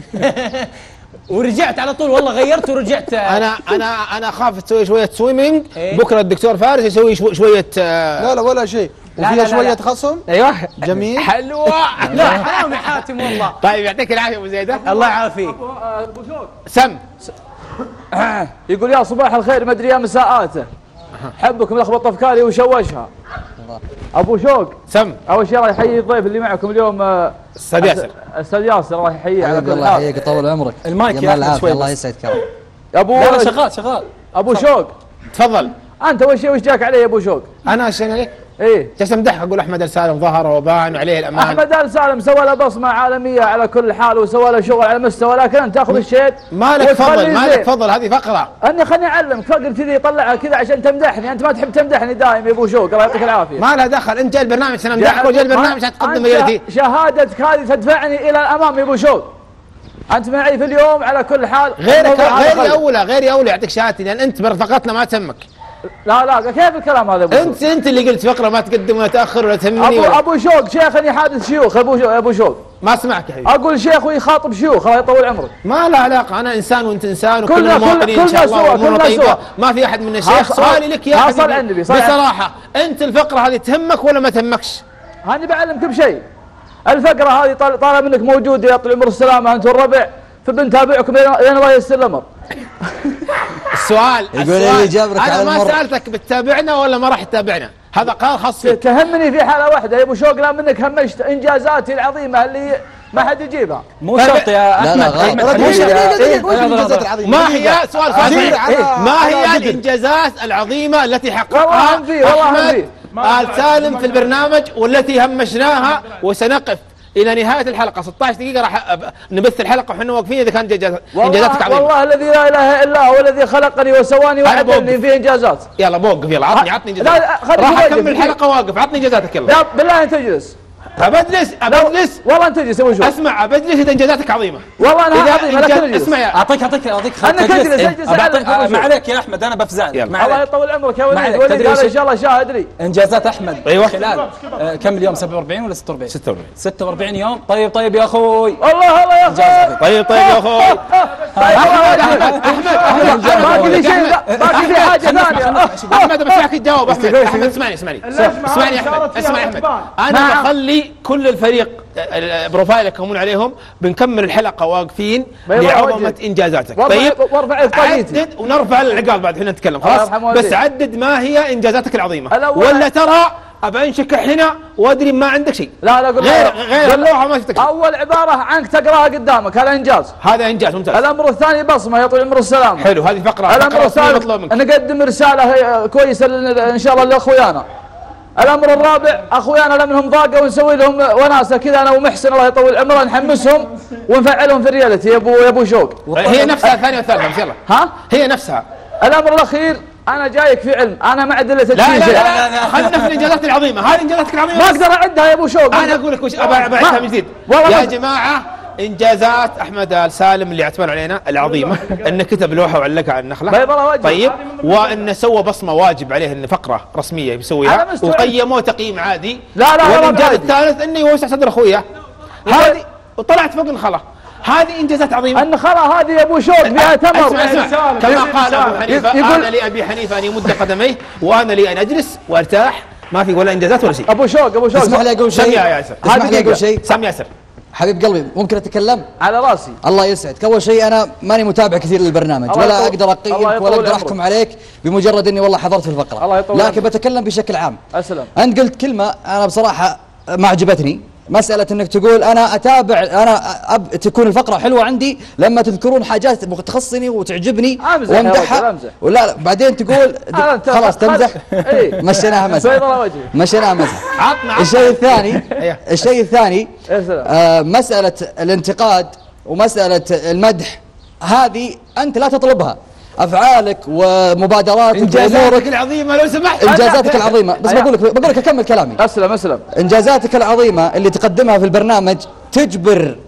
ورجعت على طول والله غيرت ورجعت. آه، انا انا انا اخاف تسوي شويه سويمنج إيه؟ بكره الدكتور فارس يسوي شو شويه آه لا لا ولا شيء لا، لا، وفيها لا، شوية لا. خصم. ايوه جميل. حلوه. لا حرام يا حاتم والله. طيب يعطيك العافيه ابو زيده. الله يعافيك. سم. يقول يا صباح الخير ما ادري يا مساءاته حبكم لخبط افكاري وشوشها. ابو شوق سم. اول شيء الله يحيي الضيف اللي معكم اليوم آه، استاذ ياسر. استاذ ياسر الله يحييه على حياك كل الله حال. يحييك طول عمرك. المايك يا جمال أحمد العافية شوي الله بس. يسعد كرمك. يا ابو لا لا شغال شغال. ابو شوق تفضل. انت اول شيء وش جاك علي يا ابو شوق؟ انا عشان عليك ايه جالس امدح اقول احمد السالم ظهر وبان وعليه الامان. احمد ال سالم سوى له بصمه عالميه على كل حال وسوى له شغل على مستوى، لكن انت تاخذ الشيء مالك وتخلي فضل زين. مالك فضل هذه فقره. اني خليني اعلمك فقر كذي يطلعها كذا عشان تمدحني، انت ما تحب تمدحني دائما يا ابو شوق الله يعطيك العافيه. ما لها دخل انت جاي البرنامج عشان امدحك وجاي البرنامج عشان تقدم أنت ريالتي. شهادتك هذه تدفعني الى الامام يا ابو شوق. انت معي في اليوم على كل حال. غيرك الموضوع هذا غيري خلي. اولى غيري اولى يعطيك شهادتي لان انت برفقتنا ما تهمك. لا لا كيف الكلام هذا يا ابو شوق؟ انت انت اللي قلت فقره ما تقدم ولا تاخر ولا تهمني ابو ولا ابو شوق شيخ يحادث شيوخ. ابو شوق ابو شوق ما اسمعك يا حبيبي. اقول شيخ ويخاطب شيوخ الله يطول عمرك. ما له علاقه انا انسان وانت انسان كلنا- وكلنا مواطنين ان كلنا شاء الله سوا، وامورنا كلنا طيبه سوا. ما في احد من الشيخ. ها- سؤالي لك يا ها صل حبيبي على النبي، صل على- بصراحه انت الفقره هذه تهمك ولا ما تهمكش؟ هاني بعلمك بشيء. الفقره هذه طال طال منك موجوده يا طول العمر السلامه انت والربع فبنتابعكم لين لين الله ييسر الامر. السؤال يقول السؤال اللي جابرك انا على ما المر. سالتك بتتابعنا ولا ما راح تتابعنا؟ هذا قال خاص فيك. تهمني في حاله واحده يا ابو شوق لا منك همشت انجازاتي العظيمه اللي ما حد يجيبها. مو شرط يا لا، احمد. لا، غلط. أحمد رجل حبيبي. دقيقة دقيقة إيه، وش لحظة، الانجازات لحظة. العظيمة؟ ما هي سؤال عزيز خاص على- ما على هي جدل. الانجازات العظيمه التي والله حققها هم فيه، والله هم احمد فيه. آل سالم في البرنامج والتي همشناها وسنقف الى نهايه الحلقه ستة عشر دقيقه راح أب- نبث الحلقه وحنا واقفين اذا كانت إنجاز- انجازاتك والله, عظيمه. والله الذي لا اله الا هو الذي خلقني وسواني أنا وعدلني بوقف. في انجازات. يلا بوقف يلا عطني عطني لا، انجازاتك. لا، خليك راح واقف. اكمل الحلقه واقف عطني انجازاتك يلا. لا بالله انت تجلس. ابجلس ابجلس والله انت تجلس يا ابو شوق. اسمع ابجلس اذا انجازاتك عظيمه. والله انا إذا عظيم لكن إنجاز- اجلس. اسمع يا اعطيك اعطيك اعطيك أنا تجلس. كجلس، إيه. اجلس أبعطيك- أعلمك أبو ما شوق. عليك يا احمد انا بفزعك يلا. ما الله عليك. يطول عمرك يا ما وليد. عليك. وليد تدري قال وش- ان شاء الله شاهد لي. انجازات احمد أيوة. خلال آه، كم اليوم سبعة وأربعين ولا ستة وأربعين؟ ستة وأربعين. ستة وأربعين يوم. طيب طيب يا اخوي. الله الله يا اخي. طيب طيب يا اخوي. احمد احمد احمد باقي لي شيء باقي لي حاجه ثانيه. احمد بسمعك تجاوب احمد احمد اسمعني اسمعني اسمعني يا احمد اسمعني يا احمد انا بخلي كل الفريق ال- بروفايلك يكونون عليهم بنكمل الحلقه واقفين بيضع لعظمه وجهك. انجازاتك. وارفع- طيب وارفع طاقيتي. عدد ونرفع العقال بعد احنا نتكلم الله خلاص يرحم بس والديك. عدد ما هي انجازاتك العظيمه الأول- ولا ترى ابى انشكح هنا وادري ما عندك شيء. لا لا قول غير غير اللوحه ما شفتك شيء. اول عباره عنك تقراها قدامك هذا انجاز. هذا انجاز ممتاز. الامر الثاني بصمه يا طول العمر السلامه. حلو هذه فقره الامر فقره رسمية الثالث مطلوب منك. نقدم رساله هي- كويسه لل- ان شاء الله لاخويانا. الامر الرابع اخويانا لمنهم ضاقه ونسوي لهم وناسه كذا انا ومحسن الله يطول عمره نحمسهم ونفعلهم في الريالتي يا ابو يا ابو شوق. هي نفسها الثانيه والثالثه يلا ها هي نفسها. الامر الاخير انا جايك في علم انا ما ادله لا لا لا, لا خلنا في الانجازات العظيمه. هذه انجازاتك العظيمه ما اقدر اعدها يا ابو شوق. انا اقول لك وش ابعدها من جديد يا جماعه. انجازات احمد ال سالم اللي اعتبر علينا العظيمه انه كتب لوحه وعلقها على النخله. طيب وانه سوى بصمه واجب عليه انه فقره رسميه يسويها وقيموه تقييم عادي. لا لا والانجاز الثالث انه يوسع صدر اخويا هذه وطلعت فوق النخله. هذه انجازات عظيمه. النخله هذه يا ابو شوق بها تمر. اسمع اسمع كما قال ابو حنيفه انا لي ابي حنيفه ان يمد قدميه وانا لي ان اجلس وارتاح. ما في ولا انجازات ولا شيء. ابو شوق ابو شوق اسمح لي اقول شيء. سم يا ياسر. اسمح لي اقول شيء. سم ياسر حبيب قلبي ممكن اتكلم؟ على راسي. الله يسعدك. اول شيء انا ماني متابع كثير للبرنامج ولا اقدر اقيمك ولا اقدر احكم عليك بمجرد اني والله حضرت في الفقره، لكن بتكلم بشكل عام. اسلم. انت قلت كلمه انا بصراحه ما عجبتني، مساله انك تقول انا اتابع انا أب تكون الفقره حلوه عندي لما تذكرون حاجات تخصني وتعجبني وامدحها، ولا لا بعدين تقول خلاص تمزح. مشيناها مزح مشيناها مزح. الشيء الثاني الشيء الثاني آه مساله الانتقاد ومساله المدح هذه انت لا تطلبها. افعالك ومبادراتك انجازاتك العظيمه لو سمحت. انجازاتك العظيمه بس بقول لك بقول لك اكمل كلامي. اسلم اسلم. انجازاتك العظيمه اللي تقدمها في البرنامج تجبر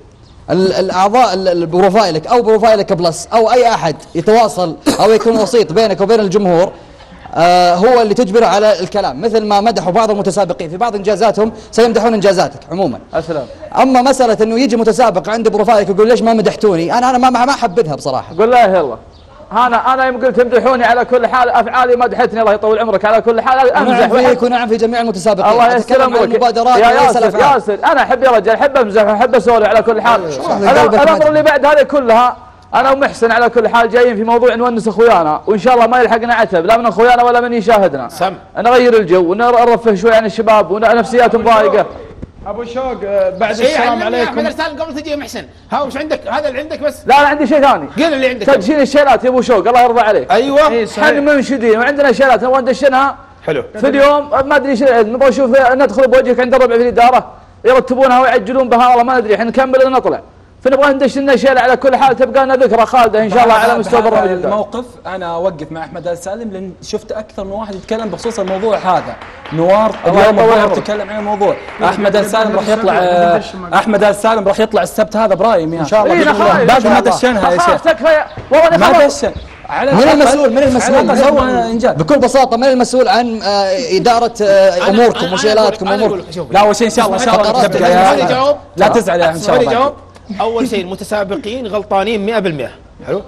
الاعضاء بروفايلك او بروفايلك بلس او اي احد يتواصل او يكون وسيط بينك وبين الجمهور، آه هو اللي تجبره على الكلام، مثل ما مدحوا بعض المتسابقين في بعض انجازاتهم سيمدحون انجازاتك عموما. اسلم. اما مساله انه يجي متسابق عنده بروفايلك يقول ليش ما مدحتوني، انا انا ما ما احبذها بصراحه. قول لا يلا. انا انا يوم قلت تمدحوني على كل حال افعالي مدحتني الله يطول عمرك على كل حال امزح فيك ونعم في جميع المتسابقين. الله يسلم امرك. المبادرات يا ياسر ياسر انا احب يا رجال احب امزح واحب اسولف على كل حال. الامر اللي بعد هذه كلها انا ومحسن على كل حال جايين في موضوع نونس اخويانا وان شاء الله ما يلحقنا عتب لا من اخويانا ولا من يشاهدنا. سم. نغير الجو ونرفه شوي عن الشباب ونفسياتهم ضايقه. ابو شوق بعد السلام عليكم. احمد ال قبل تجي محسن ها وش عندك هذا اللي عندك بس؟ لا لا عندي شيء ثاني. قل اللي عندك. تدشين الشيلات يا ابو شوق الله يرضى عليك. ايوه احنا منشدين وعندنا شيلات نبغى ندشنها. حلو. في اليوم ما ادري ايش نبغى نشوف ندخل بوجهك عند الربع في الاداره يرتبونها ويعجلون بها والله ما ندري احنا نكمل ولا نطلع. فنبغى ندش لنا شيله على كل حال تبقى لنا ذكرى خالده ان شاء الله على مستوى البرنامج. الموقف انا اوقف مع احمد ال سالم لان شفت اكثر من واحد يتكلم بخصوص الموضوع هذا. نوار اليوم الظاهر تتكلم عن الموضوع. احمد ال سالم راح يطلع احمد ال سالم راح يطلع السبت هذا برايم ان شاء الله. باقي ما دشنها يا شيخ. والله ما دشن. من المسؤول من المسؤول بكل بساطه من المسؤول عن اداره اموركم وشيلاتكم واموركم؟ لا اول شيء ان شاء الله ان شاء الله لا تزعل يا ان شاء الله. اول شيء المتسابقين غلطانين مئة بالمئة. حلو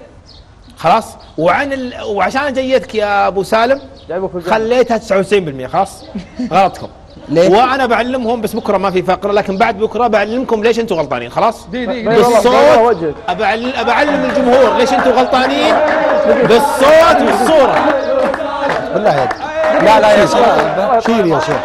خلاص. وعن ال... وعشان جيتك يا ابو سالم خليتها تسعة وتسعين بالمئة خلاص غلطكم. ليه؟ وانا بعلمهم بس بكره ما في فقره لكن بعد بكره بعلمكم ليش انتم غلطانين خلاص. بالصوت أبعلم, ابعلم الجمهور ليش انتم غلطانين بالصوت والصوره. بالله يد. لا لا يا شيخ شيل يا شيخ.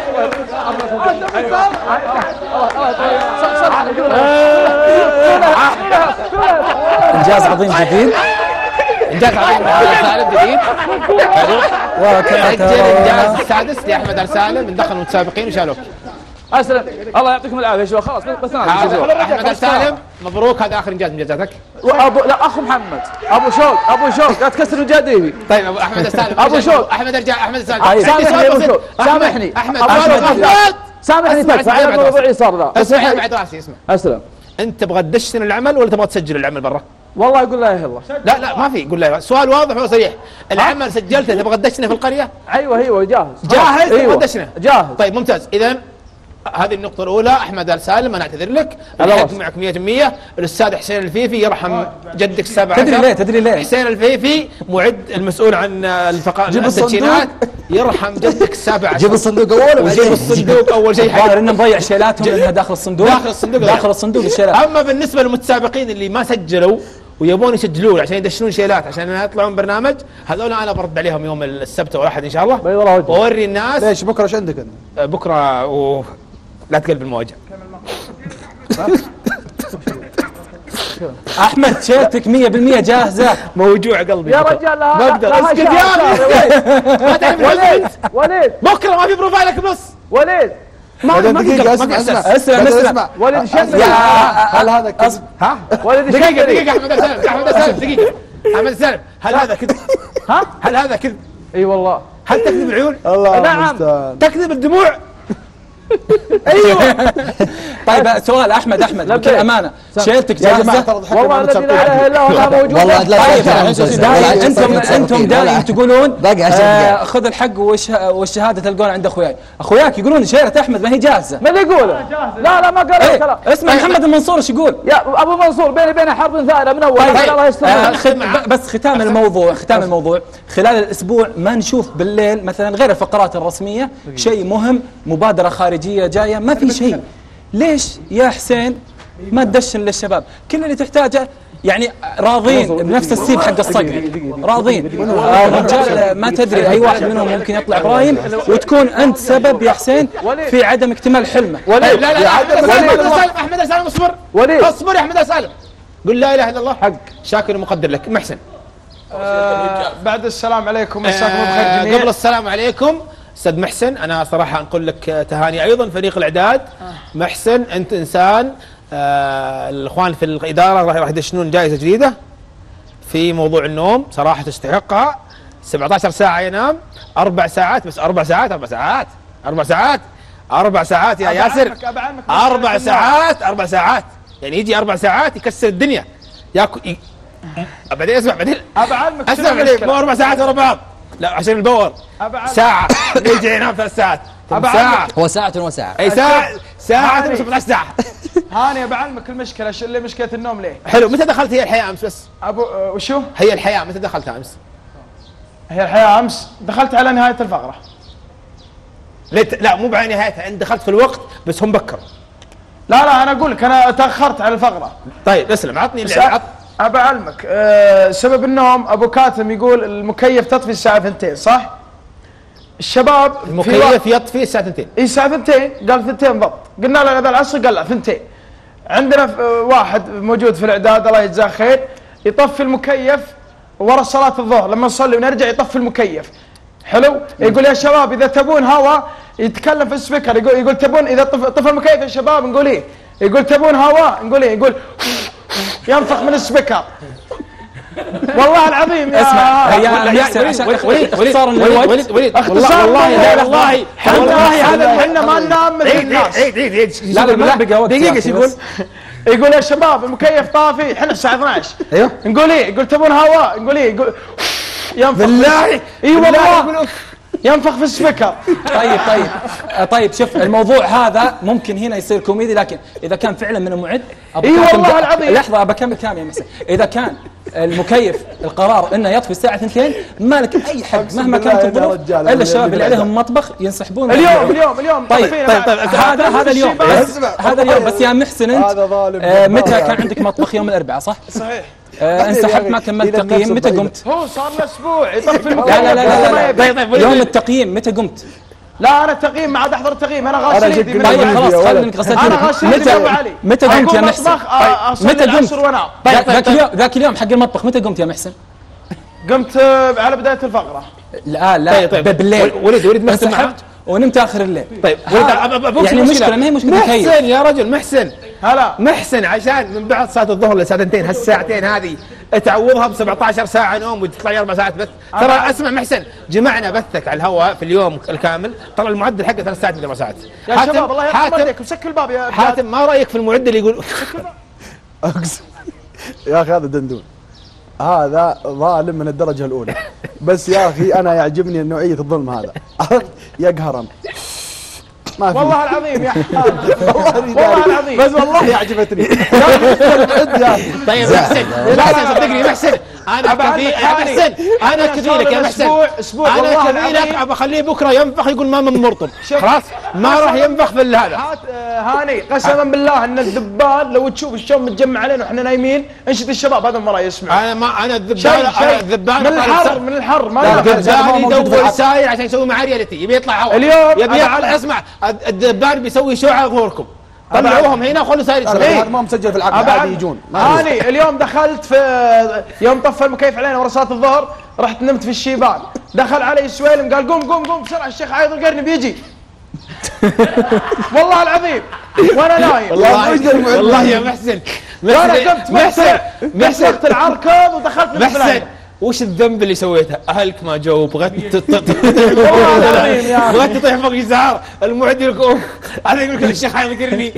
انجاز عظيم جديد. انجاز عظيم سالم جديد. حلو. سجل انجاز السادس لاحمد ال سالم دخل المتسابقين وشالوك. اسلم الله يعطيكم العافيه شباب خلاص بس انا احمد ال سالم مبروك هذا اخر انجاز من انجازاتك. وابو لا اخو محمد ابو شوق ابو شوق لا تكسر وجاديبي. طيب ابو احمد ال سالم ابو شوق احمد ارجع احمد ال سالم سامحني يا ابو شوق سامحني احمد سامحني تكفى على الموضوع صار ذا. اسمع بعد راسي اسمع. اسلم. انت تبغى تدشن العمل ولا تبغى تسجل العمل برا؟ والله يقول لا اله الا الله. لا لا ما في قول لا سؤال واضح وصريح. العمل سجلته تبغى تدشنه في القريه؟ ايوه ايوه جاهز جاهز تبغى تدشنه؟ جاهز. طيب ممتاز. اذا هذه النقطة الأولى. أحمد ال سالم أنا أعتذر لك الحق معك مئة بالمئة. الأستاذ حسين الفيفي يرحم جدك السابع عشر. تدري ليه تدري ليه حسين الفيفي معد المسؤول عن الفقرات التدشينات يرحم جدك السابع عشر. جيب الصندوق أول وجيب الصندوق أول شيء. ظاهر إنه مضيع شيلاتهم لأنها داخل الصندوق داخل الصندوق داخل الصندوق الشيلات. أما بالنسبة للمتسابقين اللي ما سجلوا ويبون يسجلون عشان يدشنون شيلات عشان يطلعون برنامج هذول انا برد عليهم يوم السبت والاحد ان شاء الله. واوري الناس. ليش بكره ايش عندك انت؟ بكره و... لا تقلب المواجهه. احمد تيشيرتك مية بالمية جاهزه. موجوع قلبي يا رجال لا ما اقدر اسكت يا ما تعرف وليد وليد بكره ما في بروفايلك بس وليد ما دقيقة اسمع اسمع اسمع اسمع وليد شمري هل هذا كذب؟ ها وليد دقيقة شمري دقيقة احمد سالم احمد سالم دقيقة احمد سالم هل هذا كذب؟ ها هل هذا كذب؟ اي والله هل تكذب العيون؟ الله نعم. المستعان. تكذب الدموع؟ ايوه طيب سؤال احمد احمد بكل لبيك. امانه تيشيرتك يا جماعة جاهزه؟ ترى ضحكنا والله ما الذي لا نتسابق. اله الا هو لا موجود والله لا طيب لا دايم انتم انتم دايم تقولون باقي عشر آه، دقائق. خذ الحق والشه- والشهاده تلقونها عند اخوياي، اخوياك يقولون شيره احمد ما هي جاهزه. من اللي يقوله؟ لا لا ما قال إيه، الكلام. اسمع محمد المنصور ايش يقول؟ يا ابو منصور بيني وبينه حرب ثائره من اول طيب الله يستر. آه، خد- ب- بس ختام الموضوع ختام الموضوع خلال الاسبوع ما نشوف بالليل مثلا غير الفقرات الرسميه شيء مهم، مبادره خارجيه جايه، ما في شيء. ليش يا حسين ما تدشن للشباب؟ كل اللي تحتاجه يعني راضين بنفس السيف حق الصقر، راضين. آه، الرجال ما تدري اي واحد منهم ممكن يطلع ابراهيم وتكون انت سبب يا حسين في عدم اكتمال حلمه. لا وليد لا لا احمد سالم احمد سالم اصبر وليد اصبر يا احمد سالم قل لا اله الا الله حق شاكر ومقدر لك. محسن بعد السلام عليكم مساكم بخير آه، جميعا. قبل السلام عليكم استاذ محسن، انا صراحه انقل لك تهاني ايضا فريق الاعداد. محسن انت انسان، آه الاخوان في الاداره راح راح يدشنون جائزه جديده في موضوع النوم، صراحه تستحقها. سبعة عشر ساعه ينام، اربع ساعات بس، اربع ساعات اربع ساعات اربع ساعات اربع ساعات يا ياسر، اربع ساعات اربع ساعات يعني يجي اربع ساعات يكسر الدنيا ياكل ي... بعدين اسمع بعدين ابى اعلمك اسمع بعدين مو اربع ساعات ورا بعض، لا عشان الباور ساعه يجي ينام ثلاث ساعات ساعه هو ساعة وساعة. اي ساعه ساعه سبعة عشر ساعه. هاني بعلمك المشكله شو اللي مشكله النوم ليه؟ حلو، متى دخلت هي الحياه امس؟ بس ابو أه وشو؟ هي الحياه متى دخلتها امس؟ هي الحياه امس دخلت على نهايه الفقره. ليت... لا مو بعين نهايتها، انت دخلت في الوقت بس هم بكروا. لا لا انا اقول لك انا تاخرت على الفقره. طيب اسلم عطني بس اللي عط... ابى اعلمك أه سبب النوم ابو كاتم يقول المكيف تطفي الساعه اثنتين صح؟ الشباب في المكيف يطفي الساعه اثنتين. اي الساعه ثنتين قال ثنتين بالضبط، قلنا له هذا العصر قال لا ثنتين. عندنا ف- واحد موجود في الاعداد الله يجزاه خير يطفي المكيف ورا صلاه الظهر لما نصلي ونرجع يطفي المكيف. حلو؟ يقول يا شباب اذا تبون هواء يتكلم في السبيكر يقول يقول تبون اذا طف, طفى المكيف يا شباب نقول ايه؟ يقول تبون هواء نقول ايه؟ يقول ينفخ من السبيكر. والله العظيم يا اسمع يا يا محسن عشان وليد اختصار وليد الوقت. وليد وليد اختصار والله لا والله والله والله هذا احنا ما ننام مثل عيد الناس. عيد عيد عيد لا لا ما بقى وقت دقيقه يا ايش أخي يقول؟ بس. يقول يا شباب المكيف طافي احنا الساعه اثنعش. ايوه نقول ايه؟ يقول تبون هواء نقول ايه؟ يقول ينفخ بالله اي والله بالله ينفخ في السبيكر. طيب طيب آه، طيب شوف الموضوع هذا ممكن هنا يصير كوميدي، لكن اذا كان فعلا من المعد أبو إي كاتم والله ده- العظيم. لحظه بكمل كلامي يا محسن. اذا كان المكيف القرار انه يطفي الساعه اثنتين ما لك اي حق مهما كانت بالله يا الظروف رجال، الا الشباب اللي عليهم مطبخ ينسحبون. اليوم اليوم اليوم طيب طفينا طيب بعد. طيب هذا هذا اليوم بس هذا اليوم بس يا محسن انت هذا ظالم آه، جبار متى يعني. كان عندك مطبخ يوم الاربعاء صح؟ صحيح. آه، انسحبت ما كملت إلى نفس تقييم متى الضيقة. قمت؟ هو صار له اسبوع يطفي المكيف. لا لا لا لا, لا, طيب طيب لا. يوم التقييم متى قمت؟ لا انا تقييم ما عاد احضر التقييم انا غاسل أنا يدي جد من كنت طيب البيت. أقول خلاص يا خلي ولد. انك غسلت انا يدك. غاسل يدي ابو علي. متى قمت يا أكون محسن؟ مطبخ، آه، أصلي متى قمت؟ العصر وانام. طيب ذاك طيب ذاك طيب اليوم ذاك اليوم حق المطبخ متى قمت يا محسن؟ قمت آه، على بدايه الفقره. لا لا طيب، طيب. بالليل وليد وليد محسن معاه. انسحبت ونمت اخر الليل. طيب وليد أب- أب- أبوك يعني مشكلة. مشكلة ما هي مشكلة مكيف. محسن يا رجل محسن هلا محسن عشان من بعد صلاه الظهر لساعتين هالساعتين هذه تعوضها ب سبعة عشر ساعه نوم وتطلع لي اربع ساعات بث. ترى اسمع محسن جمعنا بثك على الهواء في اليوم الكامل، ترى المعدل حقه ثلاث ساعات من اربع ساعات. يا حاتم- شباب الله يرحم حاتم والديكم سك الباب يا حاتم ما رايك في المعدل يقول اقسم يا اخي هذا دندون، هذا ظالم من الدرجه الاولى. بس يا اخي انا يعجبني نوعيه الظلم هذا. يقهرن ما في والله العظيم يا حاتم والله والله العظيم. بس والله عجبتني. يا أخي. طيب محسن محسن صدقني محسن انا كفيل يا محسن انا كفيلك يا محسن اسبوع اسبوع انا والله كفيلك العظيم. ابى اخليه بكره ينفخ يقول ما من مرطب خلاص ما راح ينفخ في هذا. هات آه، هاني قسما بالله ان الذبان لو تشوف الشوم متجمع علينا واحنا نايمين انشد الشباب هذا ما راح يسمع. انا ما انا الذبان شيء انا شيء الذبان من الحر من الحر ما لا، نقدر. الذبان موجود في يدور العقل. ساير عشان يسوي معاه رياليتي يبي يطلع هواء اليوم يبي أنا يطلع على- اسمع الذبان بيسوي شو على ظهوركم طلعوهم هنا وخلوا ساير يشتغل. هذا ما مسجل في العقد عادي يجون. اني اليوم دخلت في يوم طفى المكيف علينا ورا صلاه الظهر رحت نمت في الشيبان، دخل علي سويلم قال قوم قوم قوم بسرعه الشيخ عايض القرني بيجي. والله العظيم وانا نايم. والله والله يا محسن انا قمت محسن مسكت العركض ودخلت في محسن وش الذنب اللي سويته؟ اهلك ما جو بغيت والله العظيم يا بغيت تطيح فوق الزهر المعد يقول هذا يقول لك الشيخ عايض القرني.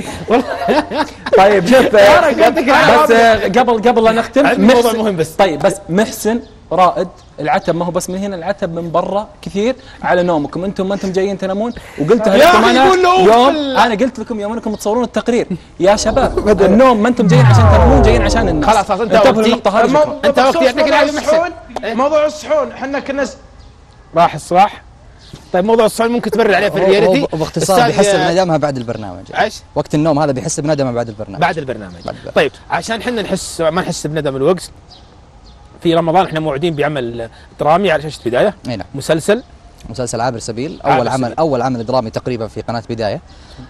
طيب شوف بس قبل قبل لا نختم موضوع مهم بس. طيب بس محسن رائد العتب ما هو بس من هنا، العتب من برا كثير على نومكم، انتم ما انتم جايين تنامون، وقلتها لكم انا يوم انا قلت لكم يوم انكم تصورون التقرير يا شباب النوم ما انتم جايين عشان تنامون، جايين عشان الناس. خلاص انت وقتي انت وقتي يعطيك العافيه محسن. موضوع الصحون احنا كنا راح الصراح. طيب موضوع الصحون ممكن تمرر عليه في الرياليتي وباختصار بيحس بندمها بعد البرنامج. ايش؟ وقت النوم هذا بيحس بندمها بعد البرنامج. بعد البرنامج. طيب عشان احنا نحس ما نحس بندم الوقت، في رمضان احنا موعودين بعمل درامي على شاشه بدايه. اي نعم. مسلسل مسلسل عابر سبيل، عابر اول عمل سبيل. اول عمل درامي تقريبا في قناه بدايه.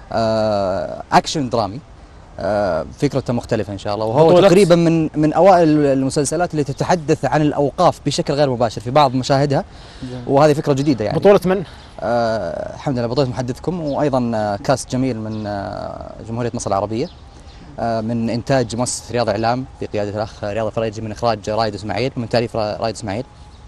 آه اكشن درامي، آه فكرته مختلفه ان شاء الله، وهو بطولة. تقريبا من من اوائل المسلسلات اللي تتحدث عن الاوقاف بشكل غير مباشر في بعض مشاهدها، وهذه فكره جديده يعني. بطوله من؟ آه الحمد لله بطوله محدثكم، وايضا آه كاست جميل من آه جمهوريه مصر العربيه، آه من انتاج مؤسسه رياض اعلام بقياده الاخ رياض الفريجي، من اخراج رايد اسماعيل، من تاليف رايد اسماعيل.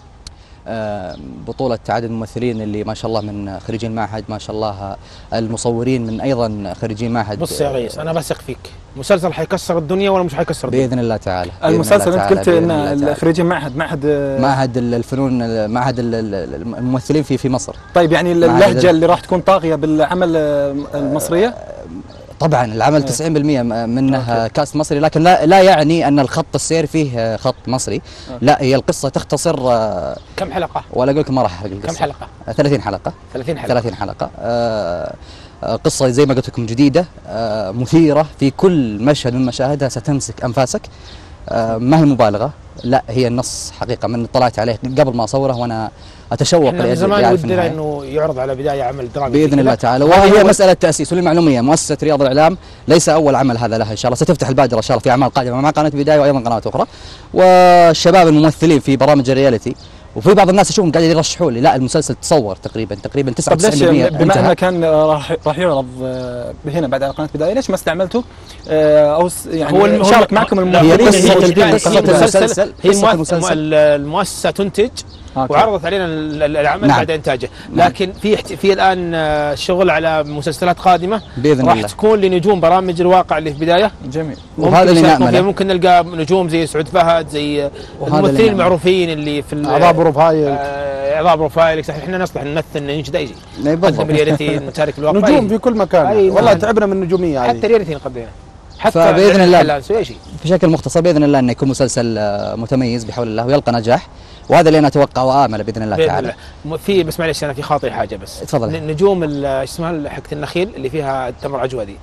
آه بطولة عدد الممثلين اللي ما شاء الله من خريجين المعهد، ما شاء الله المصورين من ايضا خريجين معهد. بص يا ريس انا بثق فيك، مسلسل حيكسر الدنيا ولا مش حيكسر الدنيا؟ باذن الله تعالى. بإذن المسلسل الله انت قلت تعالى ان خريجين معهد معهد معهد الفنون، معهد الممثلين في في مصر. طيب يعني اللهجة اللي راح تكون طاغية بالعمل المصرية؟ طبعا العمل تسعين بالمئة منه كاست مصري، لكن لا لا يعني ان الخط السير فيه خط مصري. أوكي. لا هي القصه تختصر. كم حلقه؟ ولا اقول لكم ما راح احرق القصه. كم حلقه؟ ثلاثين حلقه. ثلاثين حلقه. ثلاثين حلقه. آه قصه زي ما قلت لكم جديده، آه مثيره، في كل مشهد من مشاهدها ستمسك انفاسك. آه ما هي مبالغه، لا هي النص حقيقه من اطلعت عليه قبل ما اصوره وانا اتشوق من زمان ودنا انه يعرض على بدايه عمل درامي باذن الله تعالى، وهي مساله تاسيس. وللمعلوميه مؤسسه رياض الاعلام ليس اول عمل هذا لها، ان شاء الله ستفتح البادره ان شاء الله في اعمال قادمه مع قناه بدايه وايضا قنوات اخرى. والشباب الممثلين في برامج الرياليتي، وفي بعض الناس اشوفهم قاعدين يرشحوا لي لا المسلسل تصور تقريبا تقريبا تسعة وتسعين بالمئة. بما انه كان راح راح يعرض هنا بعد على قناه بدايه، ليش ما استعملته او يعني هو شارك معكم الممثلين؟ قصه المسلسل هي المؤسسه تنتج أوكي. وعرضت علينا العمل نعم. بعد انتاجه، لكن نعم. في في الان شغل على مسلسلات قادمه باذن راح الله تكون لنجوم برامج الواقع اللي في بدايه. جميل. وهذا اللي نامل. ممكن نلقى نجوم زي سعود فهد، زي الممثلين المعروفين اللي في اعضاء بروفايل اعضاء بروفايل. احنا نصلح نمثل ننشد اي شيء، نقدم رياليتي نشارك الواقع، نجوم في كل مكان. والله تعبنا من النجوميه هذه، حتى رياليتي نقدمها حتى باذن الله بشكل مختصر باذن الله انه يكون مسلسل متميز بحول الله ويلقى نجاح، وهذا اللي انا اتوقع وامل باذن الله تعالى. في بس معلش انا في خاطري حاجه بس. تفضل. نجوم ايش اسمها حقه النخيل اللي فيها تمر عجوه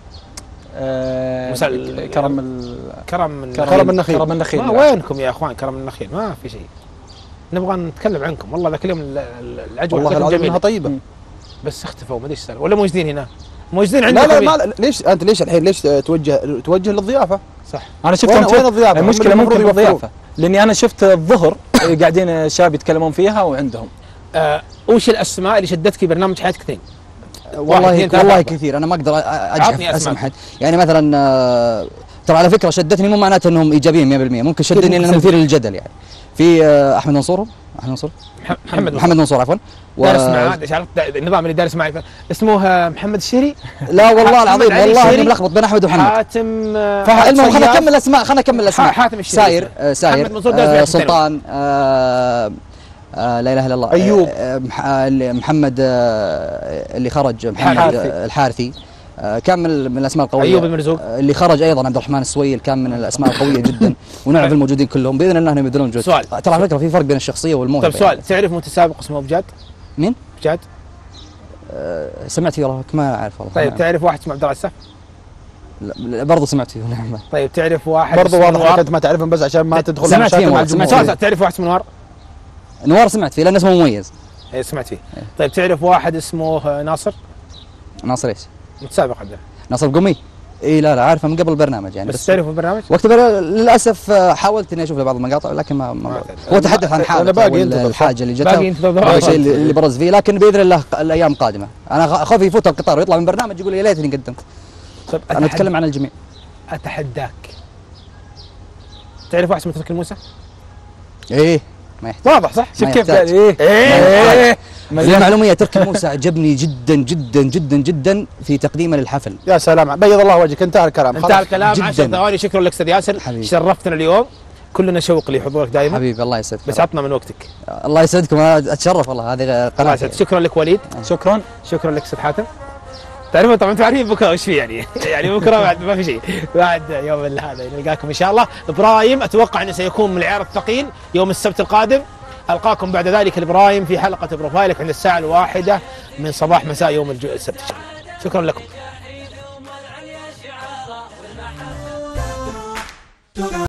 آه مسل... كرم ال... كرم النخيل. كرم النخيل كرم النخيل ما وينكم يا اخوان؟ كرم النخيل ما في شيء، نبغى نتكلم عنكم. والله ذاك اليوم العجوه والله العظيم انها طيبه م. بس اختفوا ما ادري ايش ولا موجودين هنا، موجودين عندكم. لا لا ما ليش انت ليش الحين ليش توجه توجه للضيافه؟ صح. انا شفت وين, وين الضيافه؟ المشكله ممكن بالضيافه، لاني انا شفت الظهر قاعدين الشباب يتكلمون فيها وعندهم. آه وش الاسماء اللي شدتك في برنامج حياتك اثنين؟ والله والله كثير، انا ما اقدر اجحف اسم حد. يعني مثلا آه ترى على فكره شدتني مو معناته انهم ايجابيين مية بالمئة، ممكن شدني انه مثير للجدل. يعني في آه احمد منصور احمد منصور محمد محمد منصور عفوا و... دارس معاه النظام اللي دارس معي اسمه محمد الشهري. لا والله العظيم والله اني ملخبط بين احمد ومحمد. حاتم المهم خلينا نكمل الاسماء خلينا نكمل الاسماء. حاتم الشهري ساير آه ساير آه سلطان آه آه لا اله الا الله ايوب آه محمد آه اللي خرج محمد الحارثي, الحارثي آه كان من, من الاسماء القويه. ايوب المرزوق آه اللي خرج ايضا عبد الرحمن السويل كان من الاسماء القويه جدا. ونعرف الموجودين كلهم باذن الله انهم يبذلون جهد. سؤال ترى على فكره في فرق بين الشخصيه والموهبه. طيب سؤال يعني. تعرف متسابق اسمه بجاد؟ مين؟ بجاد؟ آه سمعت فيه ما اعرف والله. طيب تعرف واحد اسمه عبد الله السف؟ لا برضه سمعت فيه نعم. طيب تعرف واحد برضه واضح انت ما تعرفهم بس عشان ما تدخل سمعت فيه مع الجمهور. تعرف واحد اسمه نوار؟ نوار سمعت فيه لانه اسمه مميز. اي سمعت فيه. طيب تعرف واحد اسمه ناصر؟ ناصر ايش؟ متسابق عبد ناصر قمي؟ اي لا لا عارفه من قبل البرنامج يعني. بس تعرفوا البرنامج؟ وقت البر... للاسف حاولت اني اشوف له بعض المقاطع لكن ما, ما هو تحدث عن حاله باقي انتظر الحاجه اللي جته، باقي انتظر الشيء اللي اللي برز فيه، لكن باذن الله الايام قادمه. انا خوفي يفوت القطار ويطلع من برنامج يقول يا ليتني قدمت. انا اتكلم عن الجميع. اتحداك، تعرف واحد اسمه تركي الموسى؟ ايه ما يحتاج. واضح صح؟ شوف كيف قال ايه؟ ايه المعلوميه تركي موسى عجبني جدا جدا جدا جدا في تقديمه للحفل. يا سلام، بيض الله وجهك، انتهى الكلام. انتهى الكلام. عشر ثواني. شكرا لك استاذ ياسر، حبيبي. شرفتنا اليوم، كلنا شوق لحضورك دائما حبيبي الله يسعدك، بس عطنا من وقتك. الله يسعدكم، انا اتشرف والله هذه قناه. شكرا لك وليد. شكرا شكرا لك استاذ حاتم. تعرفون طبعا انتم عارفين بكره وش في يعني يعني بكره بعد ما في شيء، بعد يوم هذا نلقاكم ان شاء الله. ابراهيم اتوقع انه سيكون من العيار الثقيل يوم السبت القادم. القاكم بعد ذلك ابراهيم في حلقه بروفايلك عند الساعه الواحدة من صباح مساء يوم السبت. شكرا لكم.